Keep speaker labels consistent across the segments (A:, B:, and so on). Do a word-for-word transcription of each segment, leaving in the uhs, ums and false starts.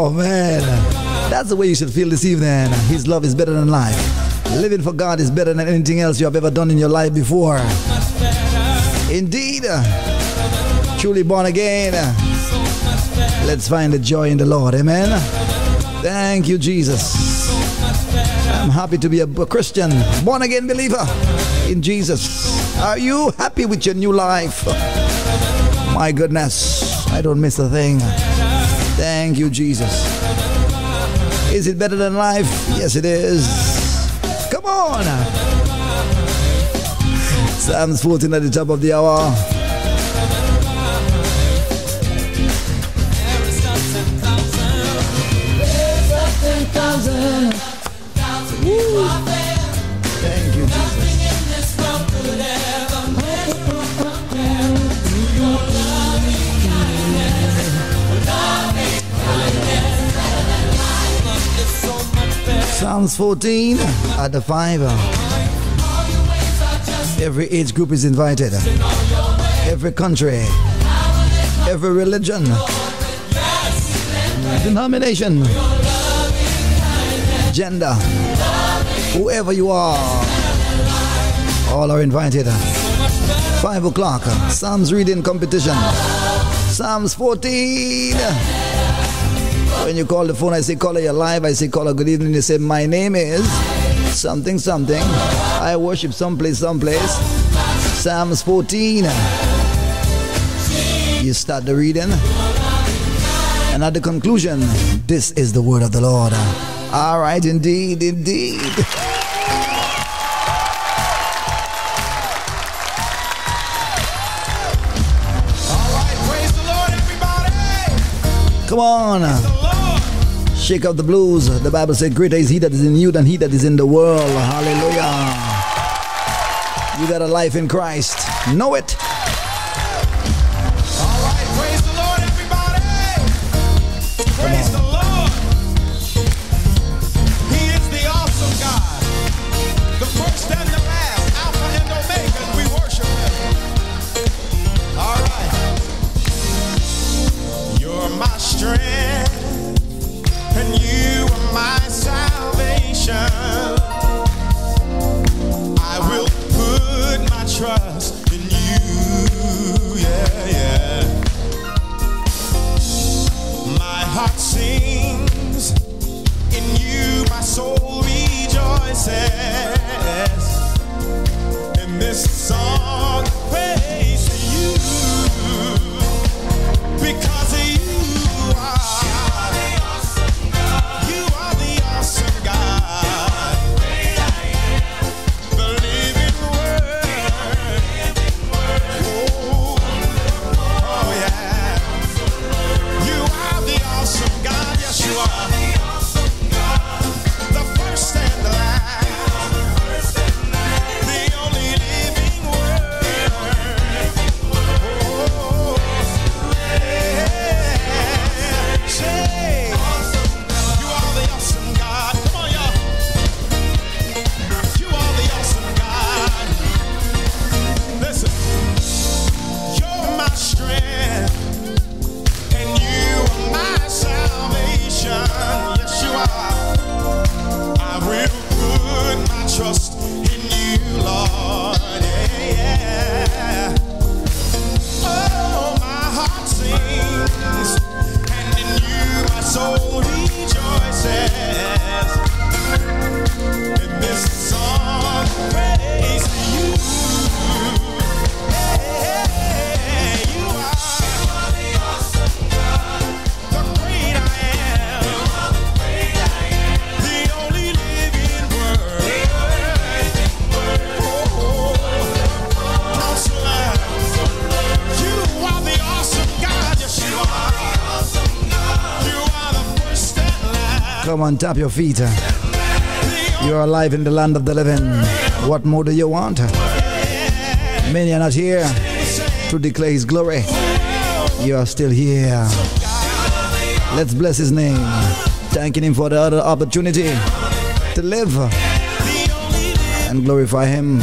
A: Oh man, that's the way you should feel this evening. His love is better than life. Living for God is better than anything else you have ever done in your life before. Indeed, truly born again. Let's find the joy in the Lord. Amen. Thank you, Jesus. I'm happy to be a Christian, born again believer in Jesus. Are you happy with your new life? My goodness, I don't miss a thing. Thank you, Jesus. Is it better than life? Yes, it is. Come on. Psalms fourteen at the top of the hour. Thank you, Jesus. Psalms fourteen at the five. Every age group is invited. Every country, every religion, denomination, gender, whoever you are, all are invited. Five o'clock, Psalms reading competition. Psalms fourteen. When you call the phone, I say, caller, you're live. I say, caller, good evening. They say, my name is something, something. I worship someplace, someplace. Psalms fourteen. You start the reading. And at the conclusion, this is the word of the Lord. All right, indeed, indeed.
B: All right, praise the Lord, everybody.
A: Come on. Shake out the blues. The Bible said, greater is he that is in you than he that is in the world. Hallelujah. You got a life in Christ. Know it.
B: All right, praise the Lord, everybody. Praise the Lord. He is the awesome God, the first and the last, Alpha and Omega. We worship him. All right. You're my strength, and you are my salvation. I will put my trust in you, yeah, yeah. My heart sings, in you my soul rejoices. In this song, praise to you, because of you are.
A: Come on, tap your feet. You're alive in the land of the living. What more do you want? Many are not here to declare his glory. You are still here. Let's bless his name. Thanking him for the other opportunity to live and glorify him.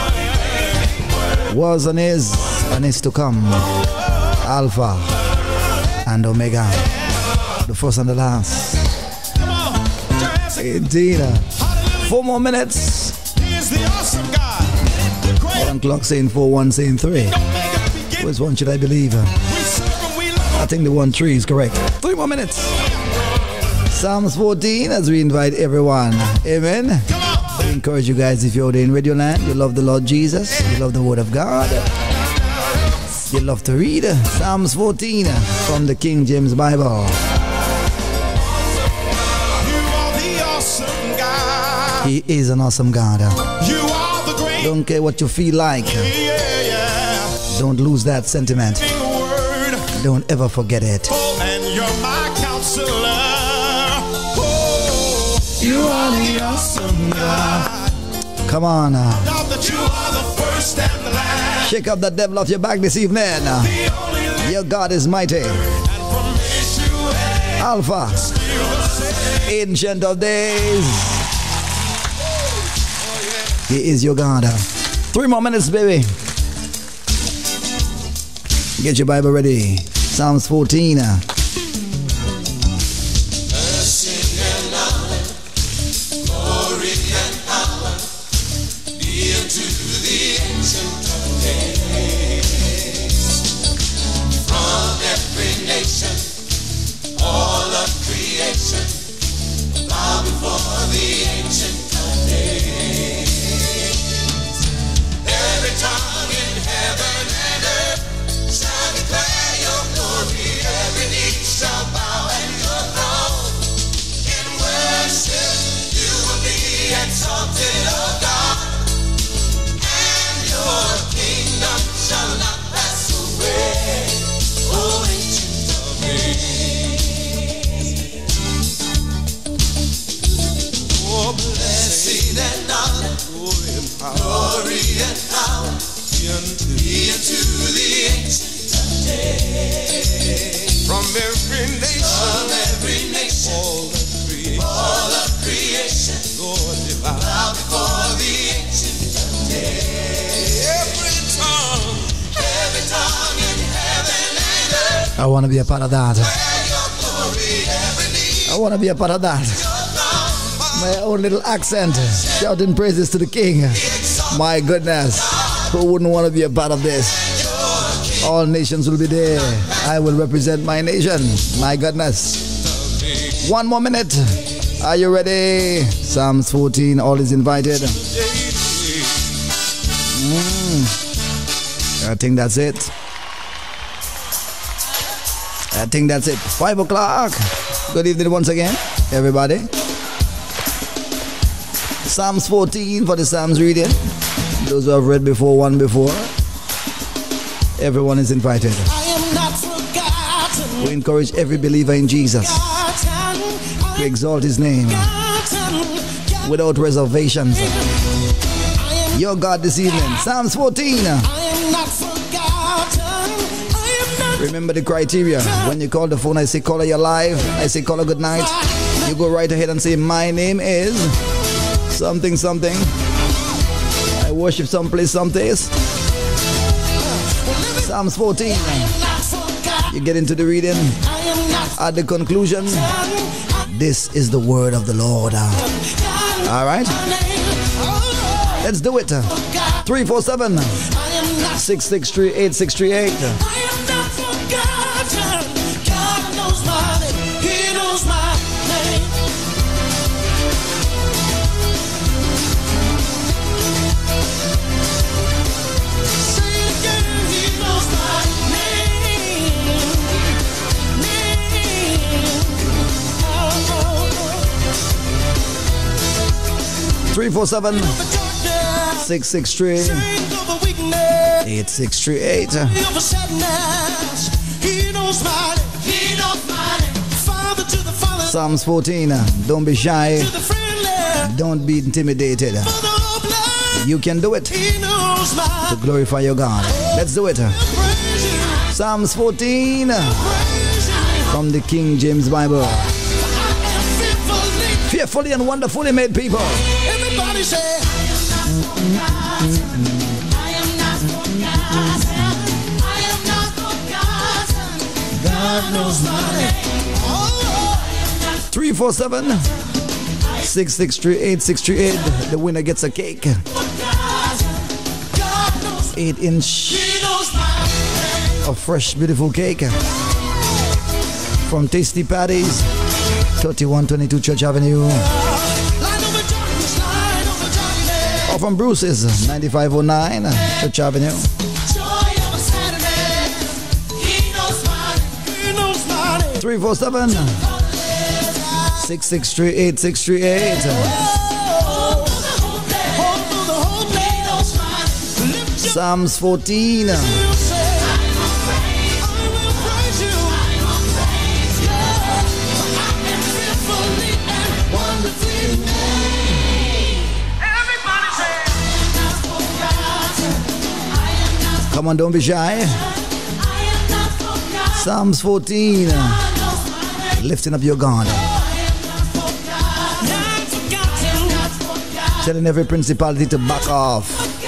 A: Was and is and is to come. Alpha and Omega. The first and the last.
B: Come on, put your hands together.
A: Indeed.
B: Hallelujah.
A: Four more minutes.
B: He is the awesome God. The great
A: One clock saying four, one saying three.
B: Omega, the beginning.
A: Which one should I believe?
B: We serve him, we love him.
A: I think the one three is correct. Three more minutes. Psalms fourteen as we invite everyone. Amen.
B: Come on.
A: We encourage you guys, if you're out there in Radio Land, you love the Lord Jesus, you love the Word of God, you love to read Psalms fourteen from the King James Bible.
B: You are the awesome God.
A: He is an awesome God.
B: You are the great.
A: Don't care what you feel like.
B: Yeah, yeah.
A: Don't lose that sentiment.
B: Big word.
A: Don't ever forget it.
B: Oh, and you're my counselor. Oh,
A: You are the awesome God. Come on.
B: now that you are the first and the last.
A: Shake up the devil off your back this evening.
B: The only
A: Your God is mighty.
B: and from issue
A: Alpha,
B: still the same.
A: Ancient of Days. He is your God. Three more minutes, baby. Get your Bible ready. Psalms fourteen.
B: From every nation, from every nation, all of creation, all of creation, Lord, bow before the ancient of days. Every tongue, every tongue in heaven and earth,
A: I want to be a part of that.
B: where your glory, every knee,
A: I want to be a part of that. My own little accent, shouting praises to the King. My goodness, who wouldn't want to be a part of this? All nations will be there. I will represent my nation. My goodness. One more minute. Are you ready? Psalms fourteen, all is invited. Mm. I think that's it. I think that's it. Five o'clock. Good evening once again, everybody. Psalms fourteen for the Psalms reading. Those who have read before, one before. Everyone is invited.
C: I am not forgotten.
A: We encourage every believer in Jesus to exalt his name without reservations. Your God this evening. Psalms fourteen.
C: I am not forgotten. I am not.
A: Remember the criteria. When you call the phone, I say caller, you're live. I say caller, good night. You go right ahead and say, my name is something something. I worship someplace someplace. Psalms fourteen. You get into the reading. At the conclusion, this is the word of the Lord. All right? Let's do it. three four seven, six six three, eight six three eight.
C: I am not forgotten. God knows my name. He knows my name. Say it again. He knows my name. Name. Oh, oh, oh.
A: three four seven,
C: The darkness.
A: six six three,
C: Change of a weakness.
A: eight six three eight.
C: Of a sadness. He knows my name. He knows my name. Father to the father.
A: Psalms fourteen. Don't be shy.
C: To the friendly.
A: Don't be intimidated.
C: For the hopeless.
A: You can do it
C: He knows my
A: to glorify your God. Let's do it.
C: praise you.
A: Psalms fourteen
C: Praise you.
A: from the King James Bible.
C: I am fearfully.
A: Fearfully and wonderfully made people.
C: Everybody say. I am not forgotten. I am not forgotten. God knows my name. Oh,
A: three four seven, six six three eight, six three eight. The winner gets a cake. eight inch of fresh, beautiful cake from Tasty Patties, thirty-one twenty-two Church Avenue. Or from Bruce's, ninety-five oh nine Church Avenue. three four seven, six six three eight, six three eight. Psalms fourteen. Come on, don't be shy. Psalms fourteen. Lifting up your God. Telling every principality to back off.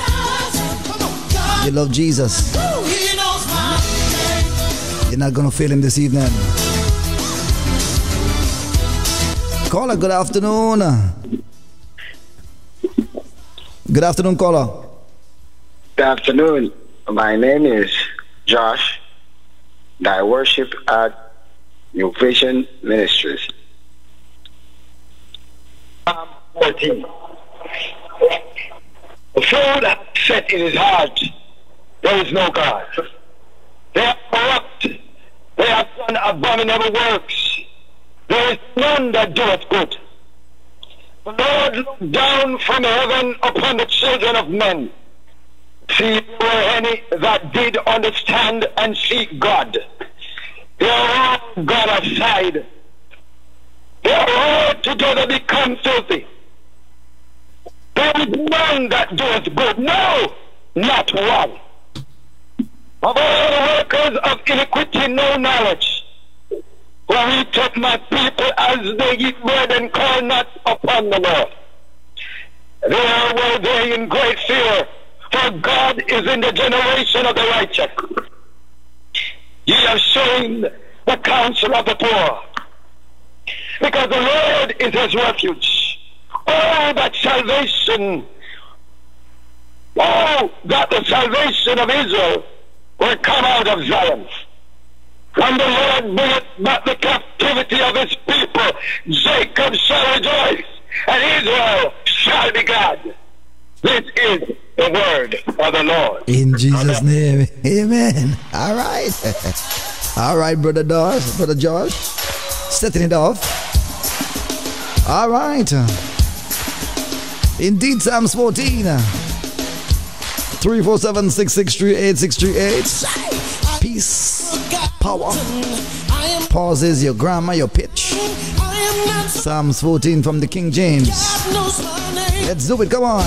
A: You love Jesus. You're not going to fail him this evening. Caller, good afternoon. Good afternoon, caller.
D: Good afternoon. My name is Josh. I worship at New Vision Ministries. Psalm fourteen. The fool hath said in his heart, there is no God. They are corrupt. They have done abominable works. There is none that doeth good. The Lord looked down from heaven upon the children of men. See, if there were any that did understand and seek God. They are all gone aside. They are all together become filthy. There is none that doeth good. No, not one. Of all the workers of iniquity, no knowledge. For he took my people as they eat bread and call not upon the Lord. There were they in great fear, for God is in the generation of the righteous. Ye have shamed the counsel of the poor, because the Lord is his refuge. Oh, that salvation, oh, that the salvation of Israel will come out of Zion. When the Lord bringeth back the captivity of his people, Jacob shall rejoice, and Israel shall be glad. This is the word of the Lord.
A: In Jesus' name, amen. All right. All right, Brother Josh, Brother Josh, setting it off. All right. Indeed, Psalms fourteen. three four seven, six six three eight, six three eight. Peace, power, pauses your grammar, your pitch. Psalms fourteen from the King James. Let's do it, come on.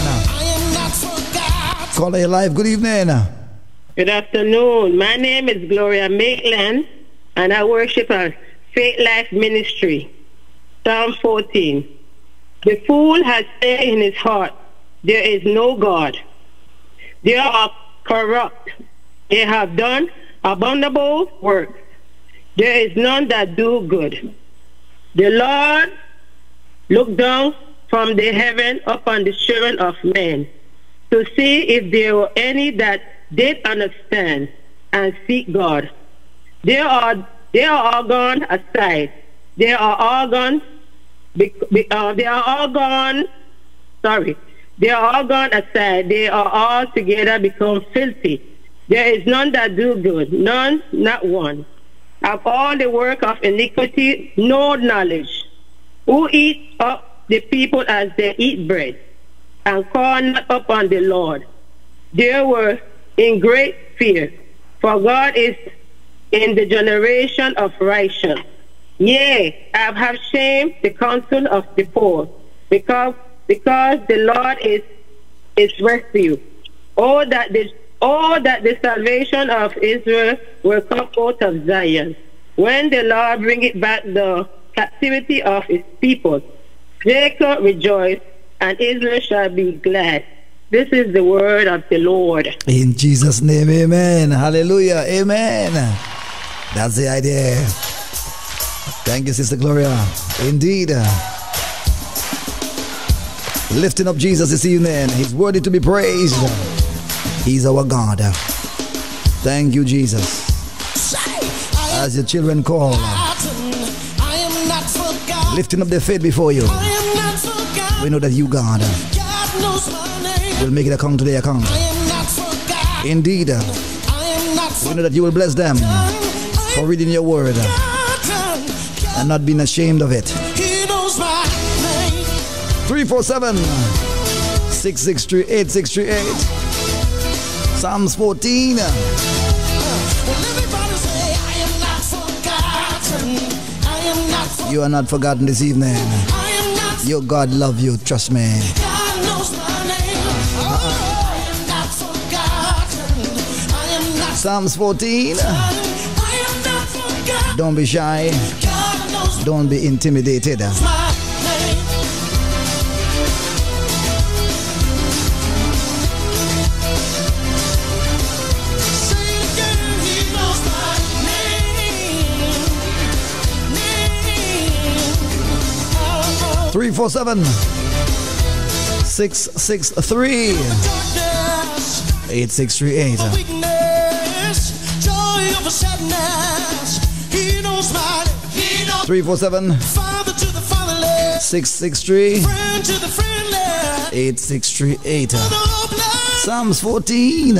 A: Caller, you live, good evening.
E: Good afternoon. My name is Gloria Maitland, and I worship at Faith Life Ministry. Psalm fourteen. The fool has said in his heart, there is no God. They are corrupt. They have done abominable work. There is none that do good. The Lord looked down from the heaven upon the children of men to see if there were any that did understand and seek God. They are they are all gone aside. They are all gone. Be, be, uh, they are all gone. Sorry. They are all gone aside. They are all together become filthy. There is none that do good, none, not one. Of all the work of iniquity, no knowledge. Who eat up the people as they eat bread, and call not upon the Lord. They were in great fear, for God is in the generation of righteous. Yea, I have shamed the counsel of the poor, because because the Lord is is refuge. Oh that the oh that the salvation of Israel will come out of Zion. When the Lord bring it back the captivity of his people, Jacob rejoice, and Israel shall be glad. This is the word of the Lord.
A: In Jesus' name, amen. Hallelujah, amen. That's the idea. Thank you, Sister Gloria. Indeed. Lifting up Jesus this evening. He's worthy to be praised. He's our God. Thank you, Jesus. As your children call, lifting up their faith before you, we know that you, God, will make it account to their account. Indeed, we know that you will bless them for reading your word and not being ashamed of it. three four seven, six six three, eight six three eight. Psalms fourteen. You are not forgotten this evening. Your God love you, trust me. Psalms fourteen. Don't be shy. Don't be intimidated. three four seven, six six three, eight six three eight. three four seven, six six three, eight six three eight. Psalms fourteen.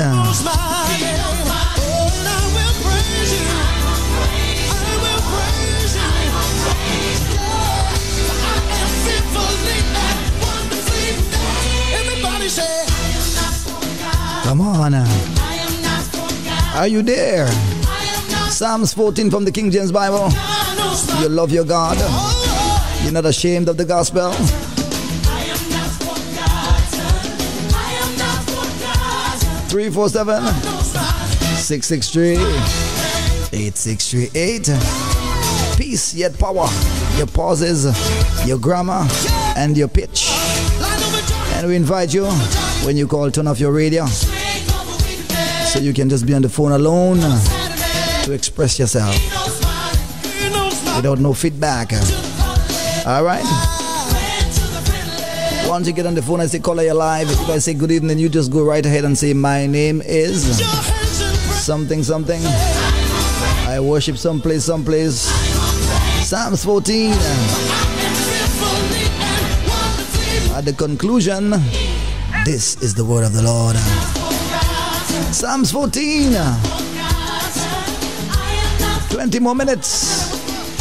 A: Come on. Are you there? Psalms fourteen from the King James Bible. You love your God. You're not ashamed of the gospel. three four seven, six six three, eight six three eight. Peace yet power. Your pauses, your grammar, and your pitch. And we invite you, when you call, turn off your radio so you can just be on the phone alone to express yourself without no feedback. All right? Once you get on the phone, I say, caller, you're live. If I say good evening, you just go right ahead and say, my name is something, something. I worship someplace, someplace. Psalms fourteen. At the conclusion, this is the word of the Lord. Psalms fourteen. twenty more minutes.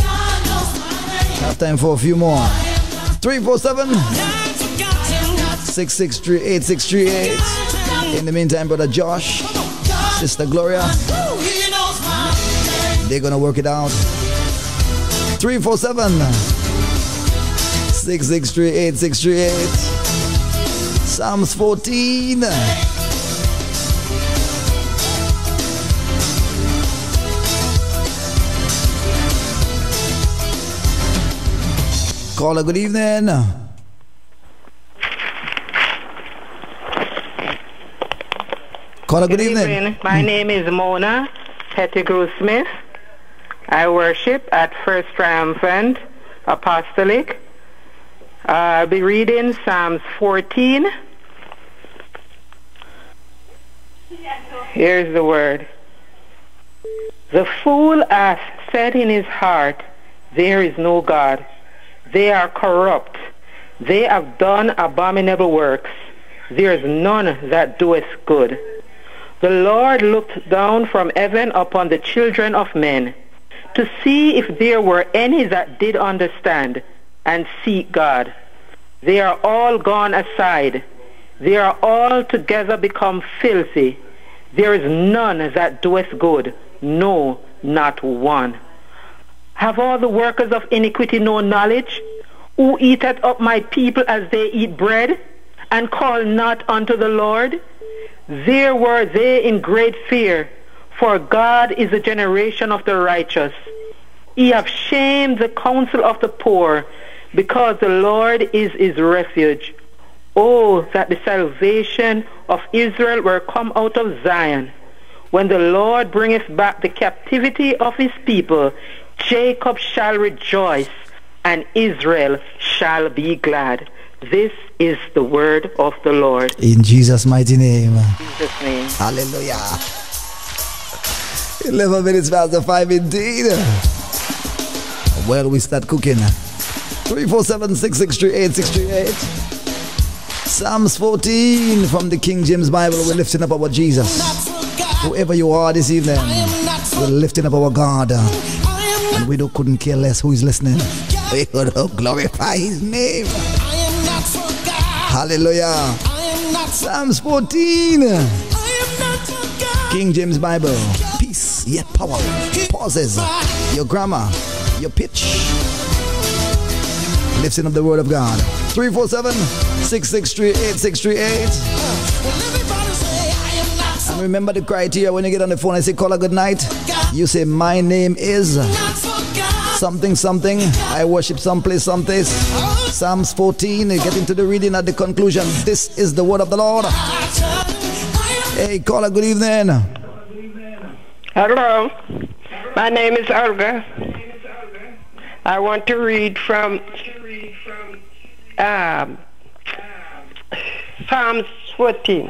A: Have time for a few more. three four seven, six six three, eight six three eight. In the meantime, Brother Josh, Sister Gloria, they're gonna work it out. three four seven, six six three, eight six three eight. Psalms fourteen. Caller, good evening. Caller, good, good evening. evening.
E: My name is Mona Pettigrew Smith. I worship at First Triumphant Apostolic. Uh, I'll be reading Psalms fourteen. Here's the word. The fool hath said in his heart, there is no God. They are corrupt. They have done abominable works. There is none that doeth good. The Lord looked down from heaven upon the children of men, to see if there were any that did understand and seek God. They are all gone aside. They are all together become filthy. There is none that doeth good, no, not one. Have all the workers of iniquity no knowledge? Who eateth up my people as they eat bread, and call not unto the Lord? There were they in great fear, for God is a generation of the righteous. He hath shamed the counsel of the poor, because the Lord is his refuge. Oh, that the salvation of Israel were come out of Zion. When the Lord bringeth back the captivity of his people,
F: Jacob shall rejoice, and Israel shall be glad. This is the word of the Lord.
A: In Jesus' mighty name.
F: In Jesus' name.
A: Hallelujah. eleven minutes past the five indeed. Well, we start cooking. three four seven, six six three eight, six three eight. Psalms fourteen from the King James Bible. We're lifting up our Jesus. Whoever you are this evening, we're lifting up our God. And we don't, couldn't care less who is listening. We could glorify his name. Hallelujah. Psalms fourteen. King James Bible. Peace yet power. Pauses. Your grammar. Your pitch. Lifting up the word of God. three four seven, six six three eight, six three eight. And remember the criteria when you get on the phone and say caller good night. You say my name is something something. I worship someplace someplace. Psalms fourteen. You get into the reading at the conclusion. This is the word of the Lord. Hey caller, good evening.
F: Hello. My name is Olga. I want to read from um, Psalms fourteen.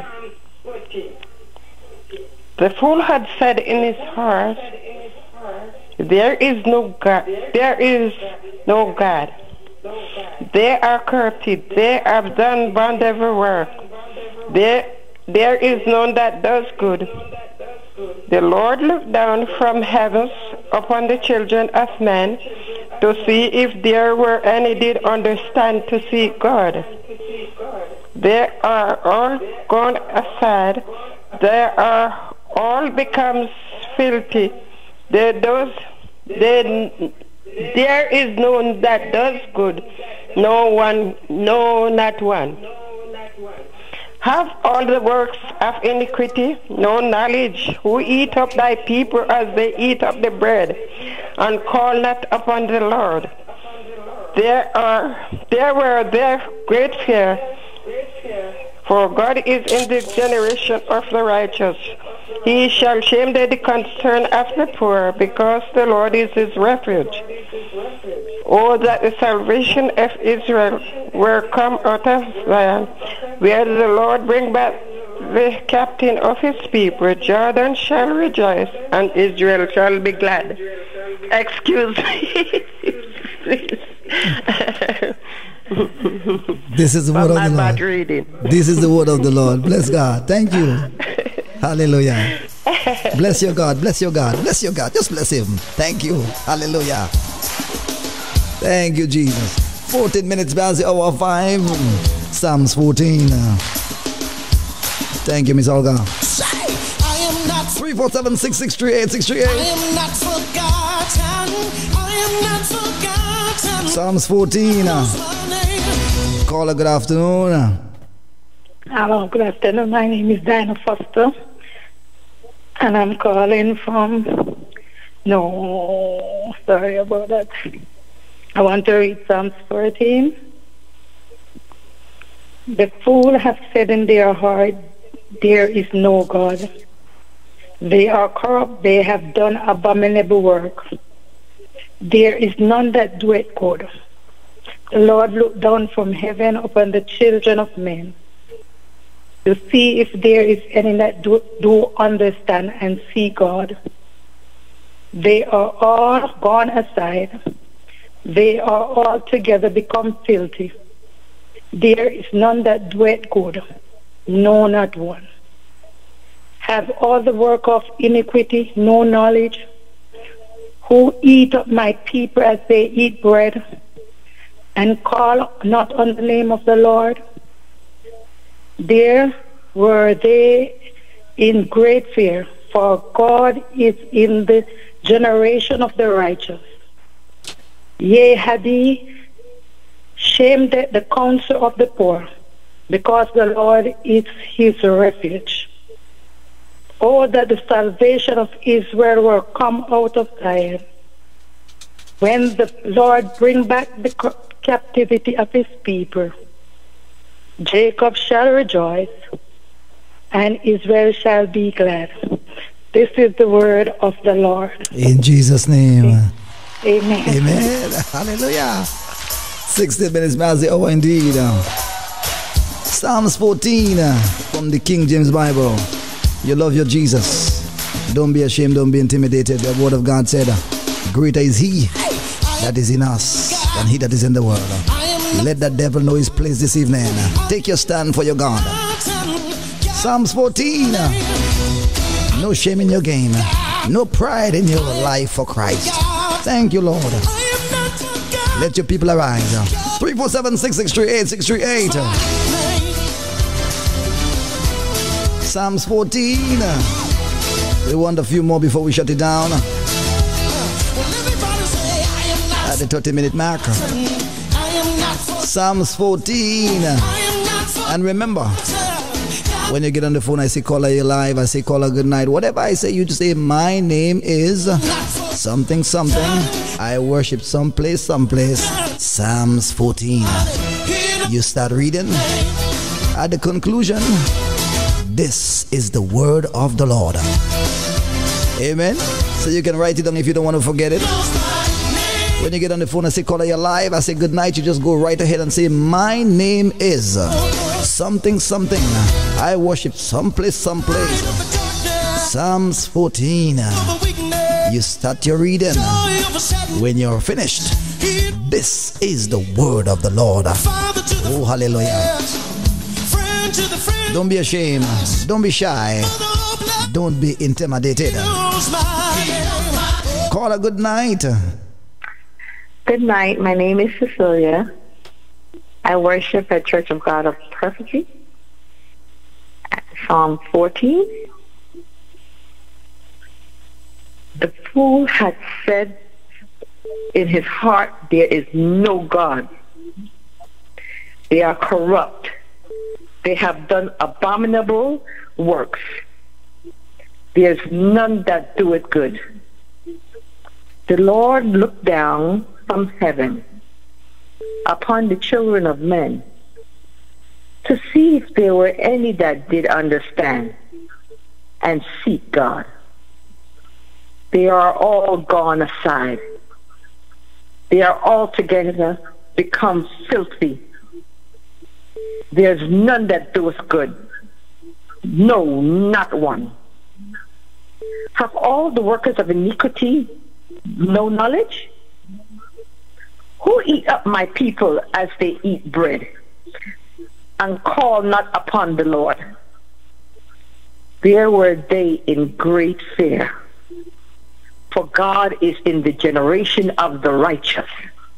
F: The fool had said in his heart, there is no God. There is no God. They are corrupted. They have done bond every work. There, there is none that does good. The Lord looked down from heavens upon the children of men to see if there were any did understand to seek God. They are all gone aside. They are all becomes filthy. They does, they, there is none that does good. No one, no, not one. Have all the works of iniquity, no knowledge, who eat up thy people as they eat up the bread, and call not upon the Lord. There are, there were there great fear, for God is in the generation of the righteous. He shall shame the concern of the poor, because the Lord is his refuge. Oh, that the salvation of Israel were come out of Zion, where the Lord bring back the captain of his people. Jordan shall rejoice, and Israel shall be glad. Excuse me.
A: This is the word of the Lord.
F: Reading.
A: This is the word of the Lord. Bless God. Thank you. Hallelujah. Bless your God. Bless your God. Bless your God. Just bless him. Thank you. Hallelujah. Thank you, Jesus. fourteen minutes past the hour five. Psalms fourteen. Thank you, Miss Olga. three four seven, six six three eight, six three eight.
C: I am not forgotten. I am not forgotten.
A: Psalms fourteen. Caller, good afternoon.
G: Hello, good afternoon. My name is Diana Foster, and I'm calling from. No, sorry about that. I want to read Psalms fourteen. The fool have said in their heart, there is no God. They are corrupt, they have done abominable work. There is none that doeth good. The Lord looked down from heaven upon the children of men to see if there is any that do, do understand and see God. They are all gone aside. They are all together become filthy. There is none that doeth good, no, not one. Have all the work of iniquity, no knowledge, who eat up my people as they eat bread, and call not on the name of the Lord. There were they in great fear, for God is in the generation of the righteous. Yea, had he shamed the, the counsel of the poor, because the Lord is his refuge. Oh, that the salvation of Israel will come out of Zion. When the Lord bring back the captivity of his people, Jacob shall rejoice, and Israel shall be glad. This is the word of the Lord.
A: In Jesus' name.
G: Amen.
A: Amen. Hallelujah. sixteen minutes past the hour indeed. Psalms fourteen uh, from the King James Bible. You love your Jesus. Don't be ashamed, don't be intimidated. The word of God said, greater is he that is in us than he that is in the world. Let that devil know his place this evening. Take your stand for your God. Psalms fourteen. No shame in your game. No pride in your life for Christ. Thank you, Lord. Let your people arise. three four seven, six six three eight, six three eight. Psalms fourteen. We want a few more before we shut it down. At the thirty minute mark. Psalms fourteen. And remember, when you get on the phone, I say caller you live, I say caller good night. Whatever I say, you just say my name is something something. I worship someplace someplace. Psalms fourteen. You start reading. At the conclusion, this is the word of the Lord. Amen. So you can write it down if you don't want to forget it. When you get on the phone and say caller you're live, I say good night, you just go right ahead and say my name is something something. I worship someplace someplace. Psalms fourteen. You start your reading. When you're finished, this is the word of the Lord. Oh, hallelujah. Don't be ashamed. Don't be shy. Don't be intimidated. Call a good night.
H: Good night. My name is Cecilia. I worship at Church of God of Prophecy. Psalm fourteen. The fool had said in his heart, there is no God. They are corrupt. They have done abominable works. There is none that do it good. The Lord looked down from heaven upon the children of men to see if there were any that did understand and seek God. They are all gone aside. They are altogether become filthy. There's none that doeth good. No, not one. Have all the workers of iniquity no knowledge? Who eat up my people as they eat bread, and call not upon the Lord? There were they in great fear. For God is in the generation of the righteous.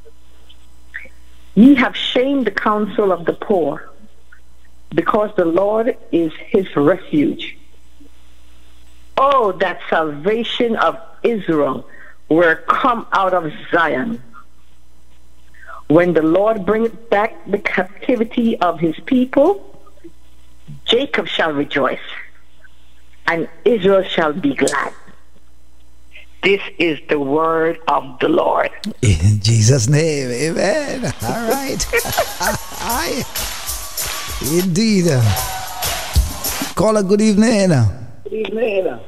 H: Ye have shamed the counsel of the poor, because the Lord is his refuge. Oh, that salvation of Israel were come out of Zion. When the Lord bringeth back the captivity of his people, Jacob shall rejoice, and Israel shall be glad. This is the word of the Lord.
A: In Jesus' name, amen. All right. Hi. Indeed. Caller, good evening.
I: Good evening.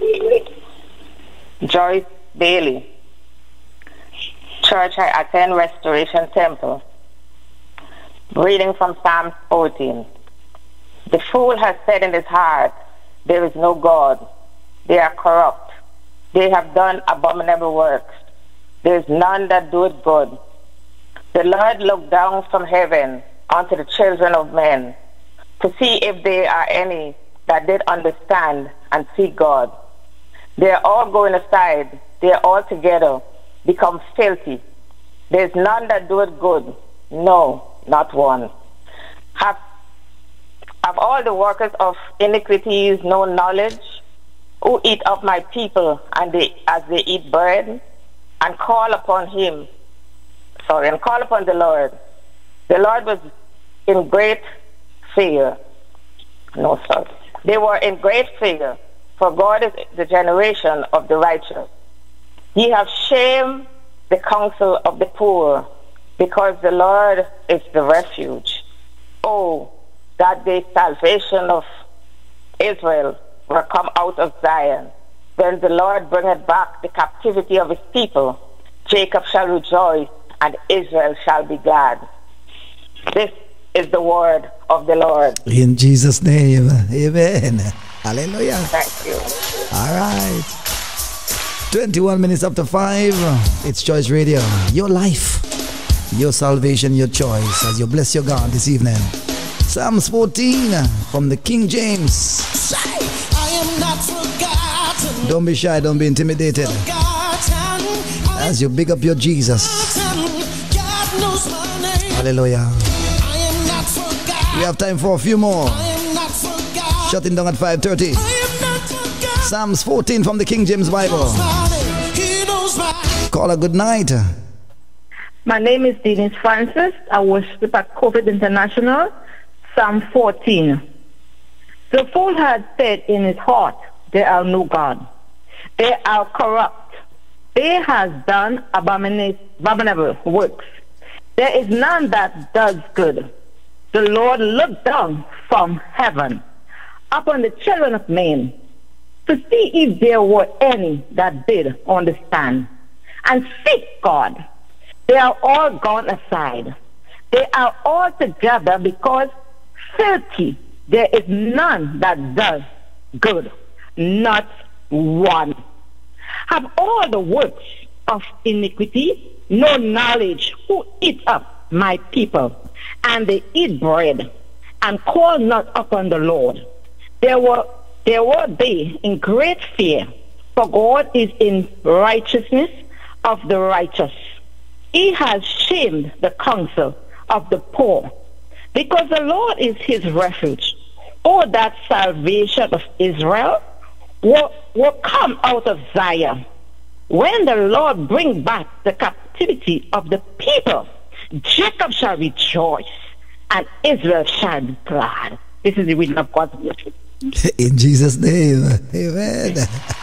J: Joyce Bailey. Church I attend, Restoration Temple. Reading from Psalm fourteen. The fool has said in his heart, there is no God. They are corrupt. They have done abominable works. There is none that doeth good. The Lord looked down from heaven unto the children of men to see if there are any that did understand and seek God. They are all going aside. They are all together become filthy. There is none that doeth good. No, not one. Have, have all the workers of iniquities no knowledge? Who eat up my people and they as they eat bread, and call upon him, sorry, and call upon the Lord. The Lord was in great fear. No, sorry. They were in great fear, for God is the generation of the righteous. Ye have shamed the counsel of the poor, because the Lord is the refuge. Oh, that the salvation of Israel were come out of Zion, when the Lord bringeth back the captivity of his people, Jacob shall rejoice, and Israel shall be glad. This is the word of the Lord.
A: In Jesus' name, amen. Hallelujah.
J: Thank you.
A: All right. twenty-one minutes after five. It's Choice Radio. Your life, your salvation, your choice. As you bless your God this evening. Psalms fourteen from the King James.
C: I am not forgotten.
A: Don't be shy, don't be intimidated.
C: Forgotten.
A: As you big up your Jesus.
C: God knows my name.
A: Hallelujah.
C: I am not forgotten.
A: We have time for a few more.
C: I am not forgotten.
A: Shutting down at five thirty.
C: I am not forgotten.
A: Psalms fourteen from the King James Bible.
C: He knows my
A: Call a good night.
H: My name is Denise Francis. I worship at COVID International. Psalm fourteen. The fool had said in his heart, there are no God. They are corrupt. They have done abomin- abominable works. There is none that does good. The Lord looked down from heaven upon the children of men to see if there were any that did understand and seek God. They are all gone aside. They are all together because filthy. There is none that does good, not one. Have all the works of iniquity, no knowledge, who eat up my people, and they eat bread, and call not upon the Lord. There were there were they in great fear, for God is in righteousness of the righteous. He has shamed the counsel of the poor, because the Lord is his refuge. Oh, that salvation of Israel will, will come out of Zion. When the Lord bring back the captivity of the people, Jacob shall rejoice, and Israel shall be glad. This is the reading of God's word.
A: In Jesus' name, amen.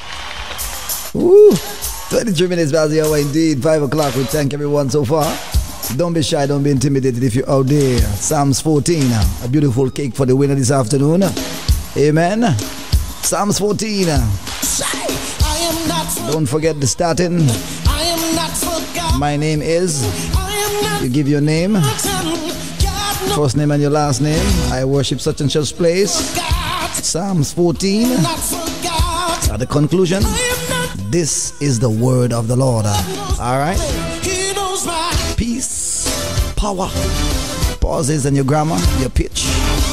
A: Woo. twenty-three minutes past the hour indeed, five o'clock. We thank everyone so far. Don't be shy, don't be intimidated if you're out there. Psalms fourteen, a beautiful cake for the winner this afternoon. Amen. Psalms fourteen. Don't forget the starting. My name is. You give your name, first name and your last name. I worship such and such place. Psalms fourteen. At the conclusion, this is the word of the Lord. All right. Peace, power, pauses and your grammar, your pitch.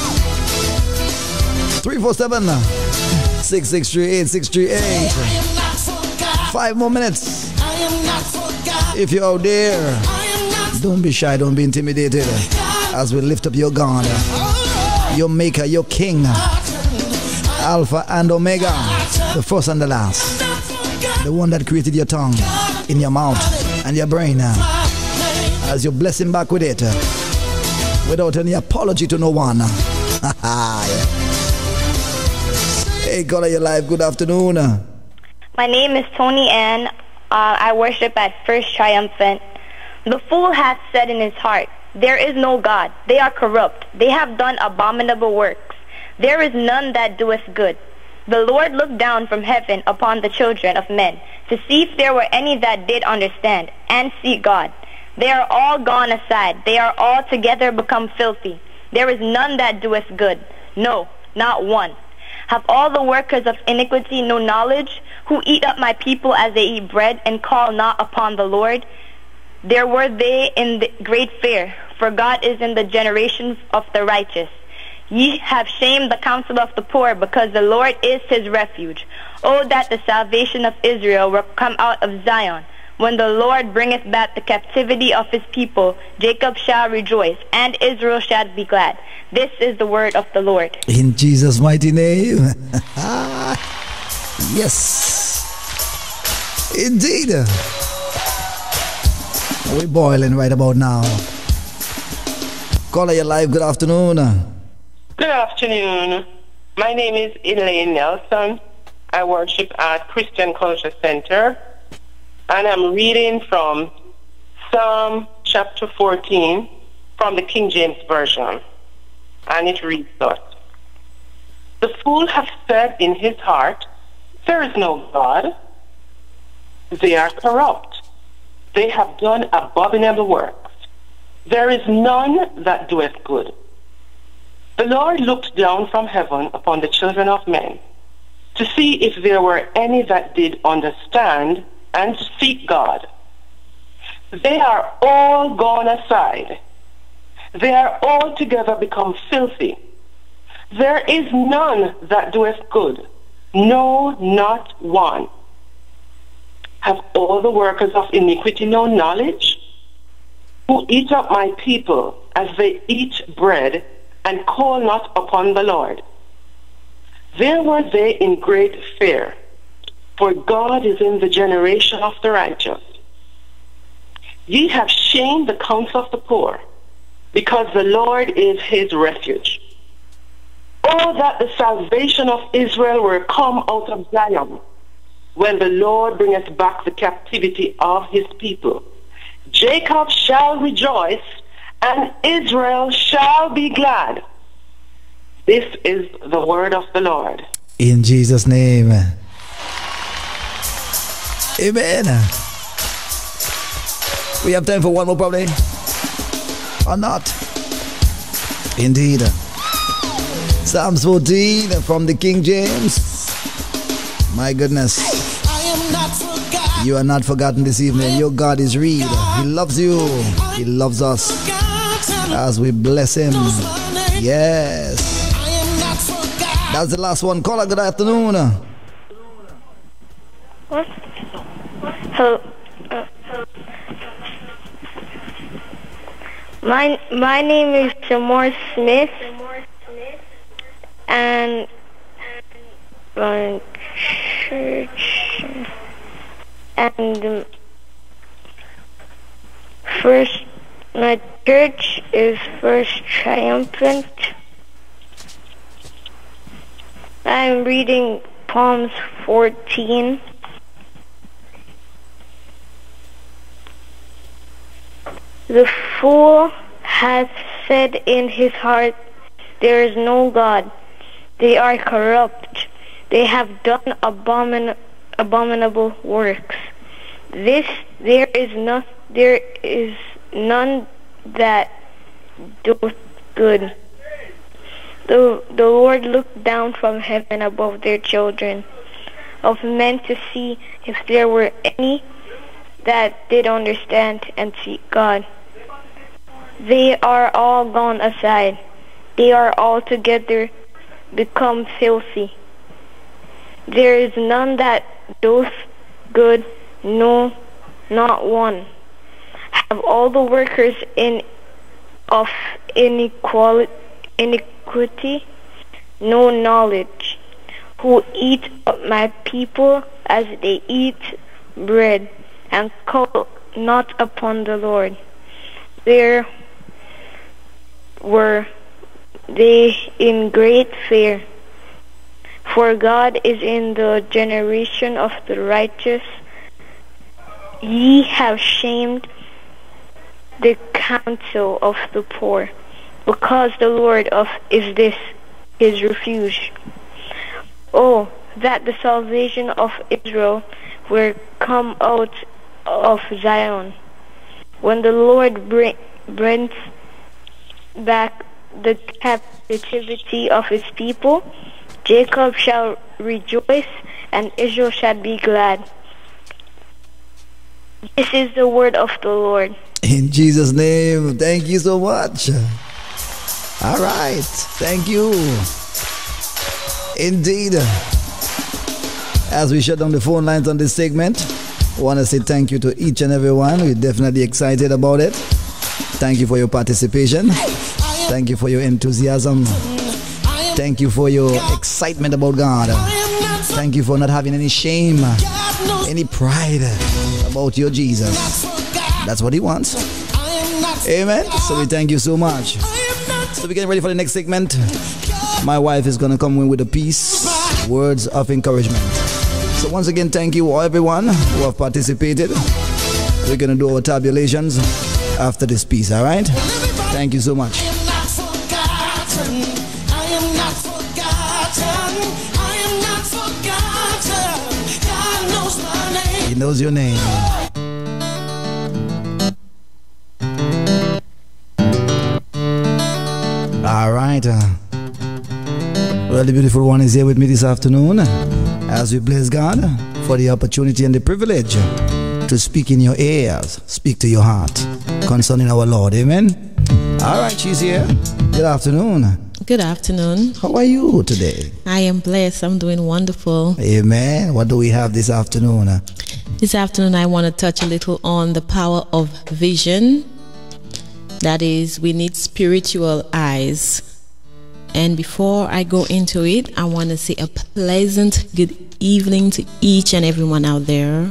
A: three four seven, six six three eight, six three eight. Five more minutes. If you're out there, don't be shy, don't be intimidated. As we lift up your God, your maker, your king, Alpha and Omega, the first and the last, the one that created your tongue, in your mouth and your brain. As you bless him back with it, without any apology to no one. Hey, God of your life, good afternoon.
I: My name is Tony Ann. Uh, I worship at First Triumphant. The fool hath said in his heart, there is no God. They are corrupt. They have done abominable works. There is none that doeth good. The Lord looked down from heaven upon the children of men to see if there were any that did understand and seek God. They are all gone aside. They are all together become filthy. There is none that doeth good. No, not one. Have all the workers of iniquity no knowledge, who eat up my people as they eat bread, and call not upon the Lord? There were they in the great fear, for God is in the generations of the righteous. Ye have shamed the counsel of the poor, because the Lord is his refuge. Oh, that the salvation of Israel were come out of Zion. When the Lord bringeth back the captivity of his people, Jacob shall rejoice, and Israel shall be glad. This is the word of the Lord.
A: In Jesus' mighty name. Yes. Indeed. We're boiling right about now. Caller, your live, good afternoon.
K: Good afternoon. My name is Elaine Nelson. I worship at Christian Culture Center. And I'm reading from Psalm chapter fourteen from the King James Version. And it reads thus. The fool hath said in his heart, there is no God. They are corrupt. They have done abominable works. There is none that doeth good. The Lord looked down from heaven upon the children of men to see if there were any that did understand and seek God. They are all gone aside. They are altogether become filthy. There is none that doeth good, no, not one. Have all the workers of iniquity no knowledge? Who eat up my people as they eat bread, and call not upon the Lord. There were they in great fear, for God is in the generation of the righteous. Ye have shamed the counsel of the poor, because the Lord is his refuge. Oh, that the salvation of Israel were come out of Zion, when the Lord bringeth back the captivity of his people. Jacob shall rejoice, and Israel shall be glad. This is the word of the Lord.
A: In Jesus' name. Amen. We have time for one more probably. Or not. Indeed. Psalms fourteen from the King James. My goodness. You are not forgotten this evening. Your God is real. He loves you. He loves us. As we bless him. Yes. That's the last one. Caller, good afternoon.
I: What? Hello. Uh, my my name is Jamar Smith, and my church and um, first my church is First Triumphant. I'm reading Psalms fourteen. The fool hath said in his heart, there is no God. They are corrupt. They have done abomin abominable works. This there is no there is none that doeth good. The, the Lord looked down from heaven above their children of men to see if there were any that did understand and seek God. They are all gone aside. They are altogether become filthy. There is none that doeth good, no, not one. Have all the workers in of inequality, iniquity no knowledge, who eat up my people as they eat bread, and call not upon the Lord. There were they in great fear, for God is in the generation of the righteous. Ye have shamed the counsel of the poor, because the Lord of is this his refuge. Oh, that the salvation of Israel were come out of Zion, when the Lord bring, brings back the captivity of his people. Jacob shall rejoice, and Israel shall be glad. This is the word of the Lord.
A: In Jesus' name, thank you so much. All right, thank you. Indeed. As we shut down the phone lines on this segment, I want to say thank you to each and every one. We're definitely excited about it. Thank you for your participation. Thank you for your enthusiasm. Thank you for your excitement about God. Thank you for not having any shame, any pride about your Jesus. That's what he wants. Amen. So we thank you so much. So we're getting ready for the next segment. My wife is going to come in with a piece, words of encouragement. So once again, thank you all everyone who have participated. We're going to do our tabulations after this piece, all right? Thank you so much. He knows your name. right. Uh, well, the beautiful one is here with me this afternoon as we bless God for the opportunity and the privilege to speak in your ears, speak to your heart concerning our Lord. Amen. All right, she's here. Good afternoon.
L: Good afternoon.
A: How are you today?
L: I am blessed. I'm doing wonderful.
A: Amen. What do we have this afternoon?
L: This afternoon, I want to touch a little on the power of vision. That is, we need spiritual eyes. And before I go into it, I want to say a pleasant good evening to each and everyone out there.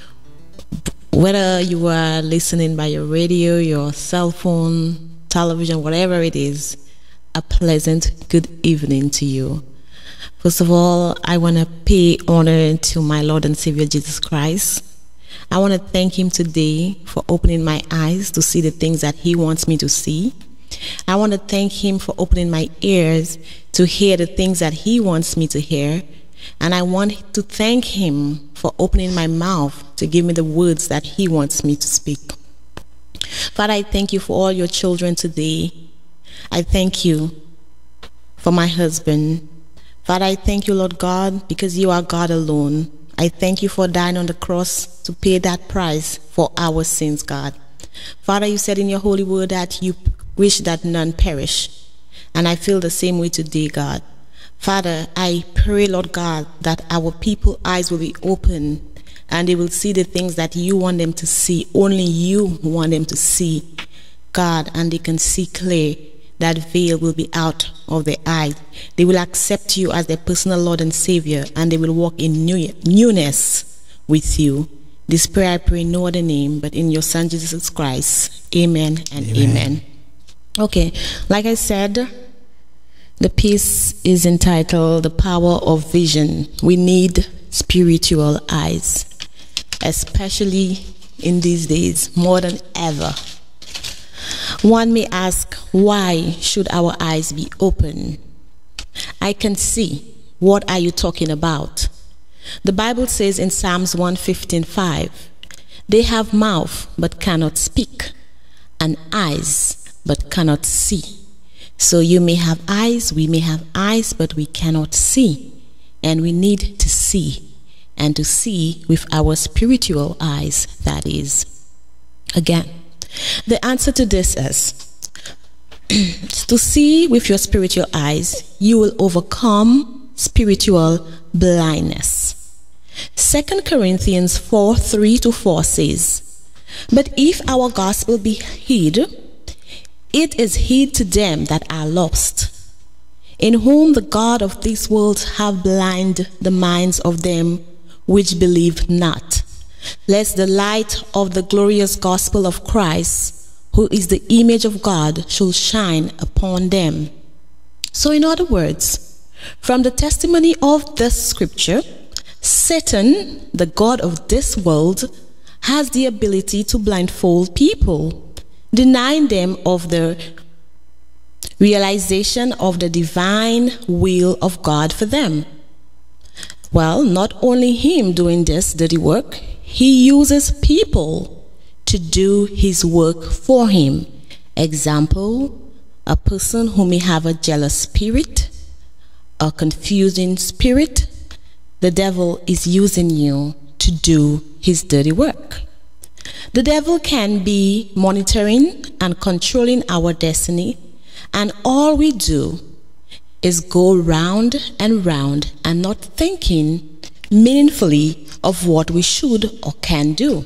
L: Whether you are listening by your radio, your cell phone, television, whatever it is, a pleasant good evening to you. First of all, I want to pay honor to my Lord and Savior Jesus Christ. I want to thank him today for opening my eyes to see the things that he wants me to see. I want to thank him for opening my ears to hear the things that he wants me to hear. And I want to thank him for opening my mouth to give me the words that he wants me to speak. Father, I thank you for all your children today. I thank you for my husband. Father, I thank you, Lord God, because you are God alone. I thank you for dying on the cross to pay that price for our sins, God. Father, you said in your holy word that you wish that none perish. And I feel the same way today, God. Father, I pray, Lord God, that our people's eyes will be open and they will see the things that you want them to see. Only you want them to see, God, and they can see clear. That veil will be out of their eyes. They will accept you as their personal Lord and Savior, and they will walk in new, newness with you. This prayer I pray in no other name but in your Son Jesus Christ. Amen and amen. amen. Okay, like I said, the piece is entitled The Power of Vision. We need spiritual eyes, especially in these days, more than ever. One may ask, why should our eyes be open? I can see. What are you talking about? The Bible says in Psalms one fifteen five, they have mouth but cannot speak, and eyes but cannot see. So you may have eyes, we may have eyes, but we cannot see. And we need to see, and to see with our spiritual eyes, that is. Again, the answer to this is to see with your spiritual eyes, you will overcome spiritual blindness. Second Corinthians four three to four says, but if our gospel be hid, it is hid to them that are lost, in whom the God of this world have blinded the minds of them which believe not, lest the light of the glorious gospel of Christ, who is the image of God, should shine upon them. So in other words, from the testimony of this scripture, Satan, the god of this world, has the ability to blindfold people, denying them of the realization of the divine will of God for them. Well, not only him doing this dirty work, he uses people to do his work for him. Example, a person who may have a jealous spirit, a confusing spirit, the devil is using you to do his dirty work. The devil can be monitoring and controlling our destiny, and all we do is go round and round and not thinking meaningfully of what we should or can do.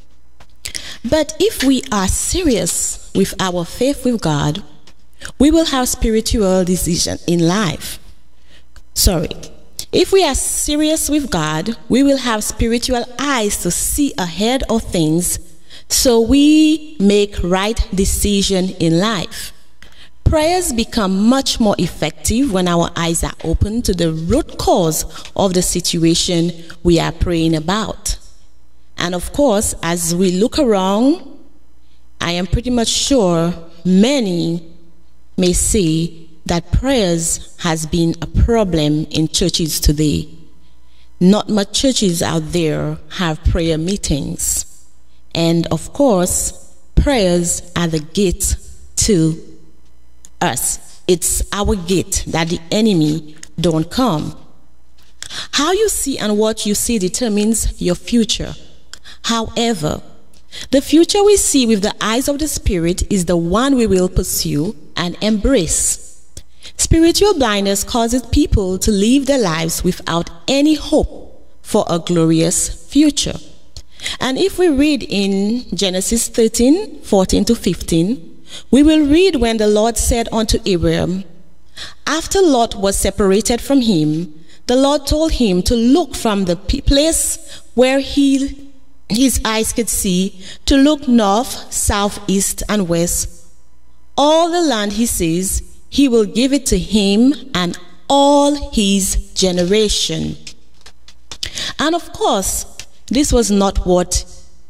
L: But if we are serious with our faith with God, we will have spiritual decision in life. Sorry. If we are serious with God, we will have spiritual eyes to see ahead of things, so we make right decision in life. Prayers become much more effective when our eyes are open to the root cause of the situation we are praying about. And of course, as we look around, I am pretty much sure many may say that prayers has been a problem in churches today. Not much churches out there have prayer meetings. And of course, prayers are the gate to us. it's our gate that the enemy don't come. How you see and what you see determines your future. However, the future we see with the eyes of the Spirit is the one we will pursue and embrace. Spiritual blindness causes people to live their lives without any hope for a glorious future. And if we read in Genesis thirteen, fourteen to fifteen, we will read when the Lord said unto Abraham, after Lot was separated from him, the Lord told him to look from the place where he, his eyes could see, to look north, south, east, and west. All the land, he says, he will give it to him and all his generation. And of course, this was not what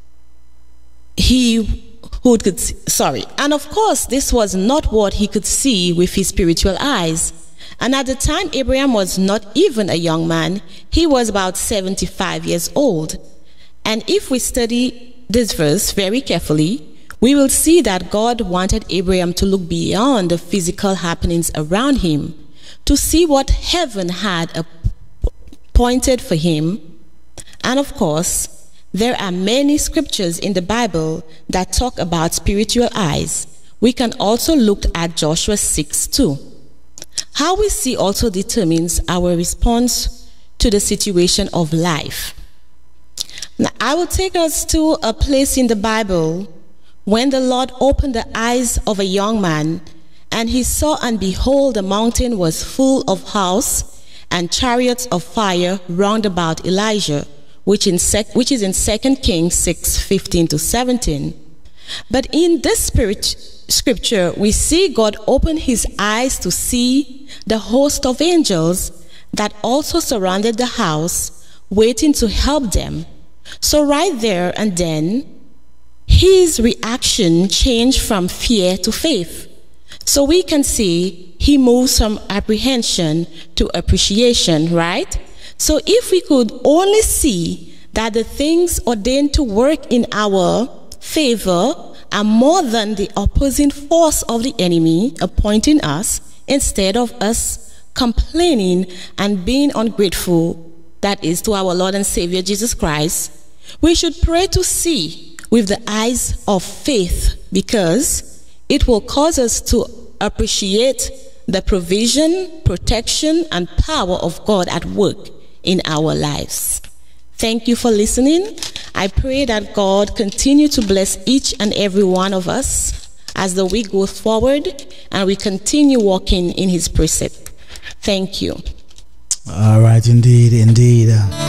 L: he who could see, sorry. And of course, this was not what he could see with his spiritual eyes. And at the time Abraham was not even a young man, he was about seventy-five years old. And if we study this verse very carefully, we will see that God wanted Abraham to look beyond the physical happenings around him, to see what heaven had appointed for him. And of course, there are many scriptures in the Bible that talk about spiritual eyes. We can also look at Joshua six two. How we see also determines our response to the situation of life. Now, I will take us to a place in the Bible when the Lord opened the eyes of a young man, and he saw, and behold, the mountain was full of house and chariots of fire round about Elijah, which, in sec which is in Second Kings six fifteen to seventeen. But in this spirit scripture, we see God open his eyes to see the host of angels that also surrounded the house, waiting to help them. So right there and then, his reaction changed from fear to faith. So we can see he moves from apprehension to appreciation, right? So if we could only see that the things ordained to work in our favor are more than the opposing force of the enemy appointing us, instead of us complaining and being ungrateful, that is, to our Lord and Savior Jesus Christ, we should pray to see with the eyes of faith, because it will cause us to appreciate the provision, protection, and power of God at work in our lives. Thank you for listening. I pray that God continue to bless each and every one of us as the week goes forward and we continue walking in his precept. Thank you.
A: All right, indeed, indeed.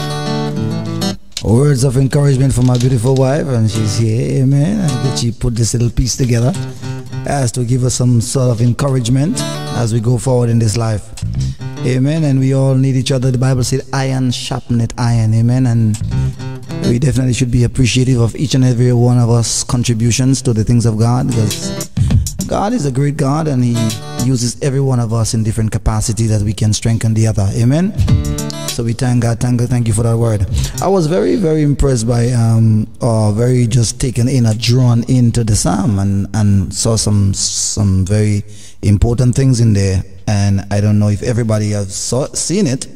A: Uh, words of encouragement from my beautiful wife, and she's here, amen. That she put this little piece together as to give us some sort of encouragement as we go forward in this life. Amen. And we all need each other. The Bible said iron sharpeneth iron. Amen. And we definitely should be appreciative of each and every one of us contributions to the things of God, because God is a great God and he uses every one of us in different capacity that we can strengthen the other. Amen. So we thank God, thank God, thank you for that word. I was very, very impressed by, um, or very just taken in, or drawn into the psalm, and and saw some some very important things in there. And I don't know if everybody has saw, seen it.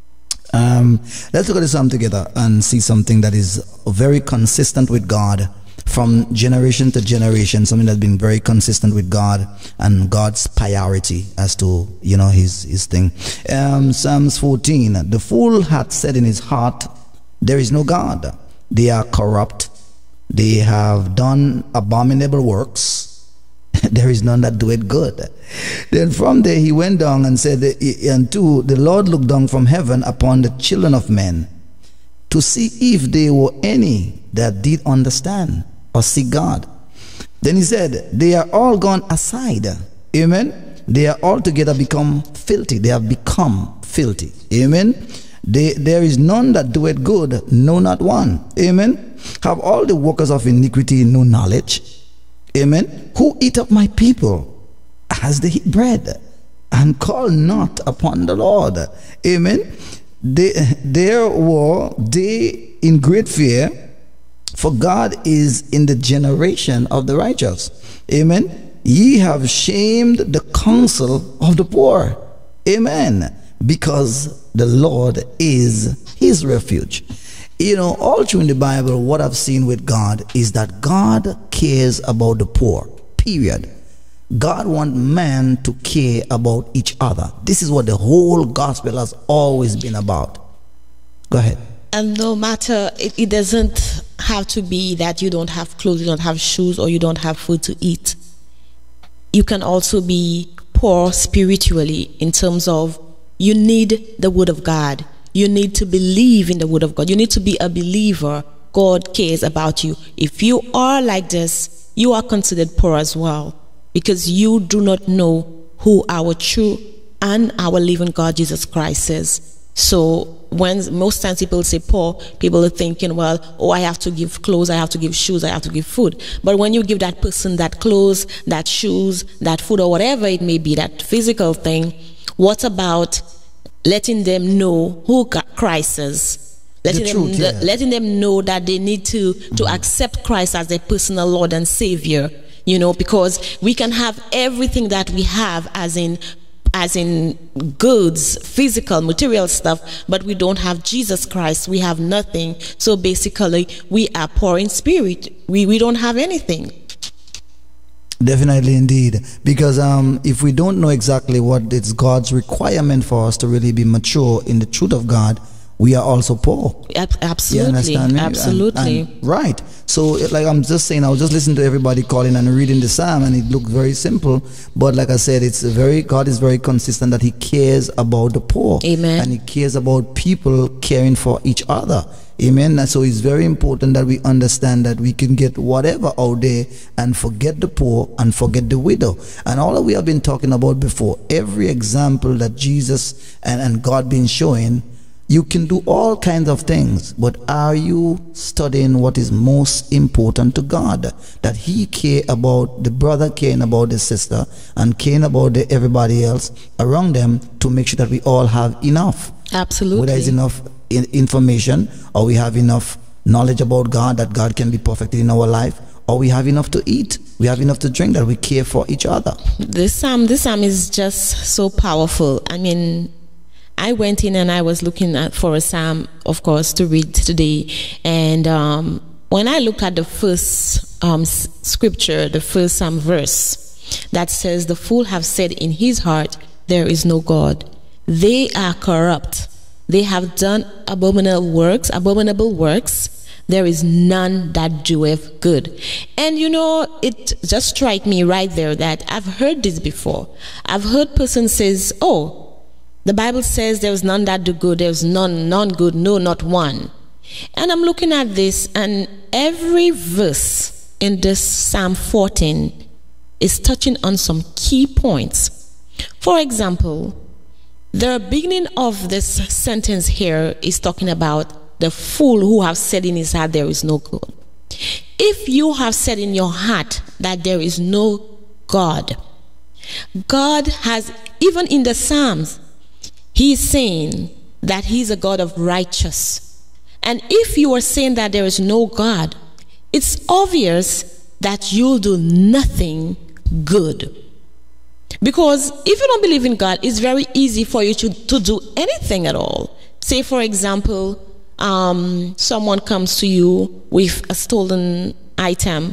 A: Um, let's look at the psalm together and see something that is very consistent with God from generation to generation. Something that's been very consistent with God and God's priority as to, you know, his his thing. Um, Psalms fourteen. The fool hath said in his heart, there is no God. They are corrupt. They have done abominable works. There is none that doeth good. Then from there he went down and said, and two, the Lord looked down from heaven upon the children of men to see if there were any that did understand or seek God. Then he said, they are all gone aside. Amen. They are altogether become filthy. They have become filthy. Amen. They, there is none that doeth good, no, not one. Amen. Have all the workers of iniquity no knowledge? Amen. Who eat up my people as they eat bread, and call not upon the Lord. Amen. They, there were they in great fear, for God is in the generation of the righteous. Amen. Ye have shamed the counsel of the poor. Amen. Because the Lord is his refuge. You know, all through in the Bible, what I've seen with God is that God cares about the poor. Period. God wants man to care about each other. This is what the whole gospel has always been about. Go ahead.
L: And no matter, it, it doesn't have to be that you don't have clothes, you don't have shoes, or you don't have food to eat. You can also be poor spiritually in terms of you need the word of God. You need to believe in the word of God. You need to be a believer. God cares about you. If you are like this, you are considered poor as well, because you do not know who our true and our living God Jesus Christ is. So when most times people say poor, people are thinking, well, oh, I have to give clothes, I have to give shoes, I have to give food. But when you give that person that clothes, that shoes, that food, or whatever it may be, that physical thing, what about letting them know who Christ is? Letting,
A: The
L: them,
A: truth, yeah.
L: letting them know that they need to, to accept Christ as their personal Lord and Savior. You know, because we can have everything that we have, as in as in goods, physical, material stuff, but we don't have Jesus Christ. We have nothing. So basically, we are poor in spirit. We, we don't have anything.
A: Definitely, indeed. Because um, if we don't know exactly what is God's requirement for us to really be mature in the truth of God, we are also poor.
L: Ab- absolutely.
A: You understand me?
L: Absolutely.
A: And, and, right. So, like I'm just saying, I was just listening to everybody calling and reading the psalm, and it looked very simple. But like I said, it's a very God is very consistent that He cares about the poor.
L: Amen.
A: And He cares about people caring for each other. Amen. And so it's very important that we understand that we can get whatever out there and forget the poor and forget the widow. And all that we have been talking about before, every example that Jesus and, and God been showing, you can do all kinds of things, but are you studying what is most important to God? That He care about the brother, caring about the sister, and caring about the, everybody else around them, to make sure that we all have enough.
L: Absolutely.
A: Whether it's enough in information, or we have enough knowledge about God that God can be perfected in our life, or we have enough to eat, we have enough to drink, that we care for each other.
L: This psalm, this psalm is just so powerful. I mean, I went in and I was looking at for a psalm, of course, to read today. And um, when I looked at the first um, scripture, the first psalm verse, that says, "The fool have said in his heart, there is no God. They are corrupt. They have done abominable works, abominable works. There is none that doeth good." And you know, it just struck me right there that I've heard this before. I've heard person says, oh, the Bible says there is none that do good, there is none, none good, no, not one. And I'm looking at this, and every verse in this Psalm fourteen is touching on some key points. For example, the beginning of this sentence here is talking about the fool who have said in his heart there is no good. If you have said in your heart that there is no God, God has, even in the Psalms, He is saying that He's a God of righteous. And if you are saying that there is no God, it's obvious that you'll do nothing good. Because if you don't believe in God, it's very easy for you to, to do anything at all. Say, for example, um, someone comes to you with a stolen item.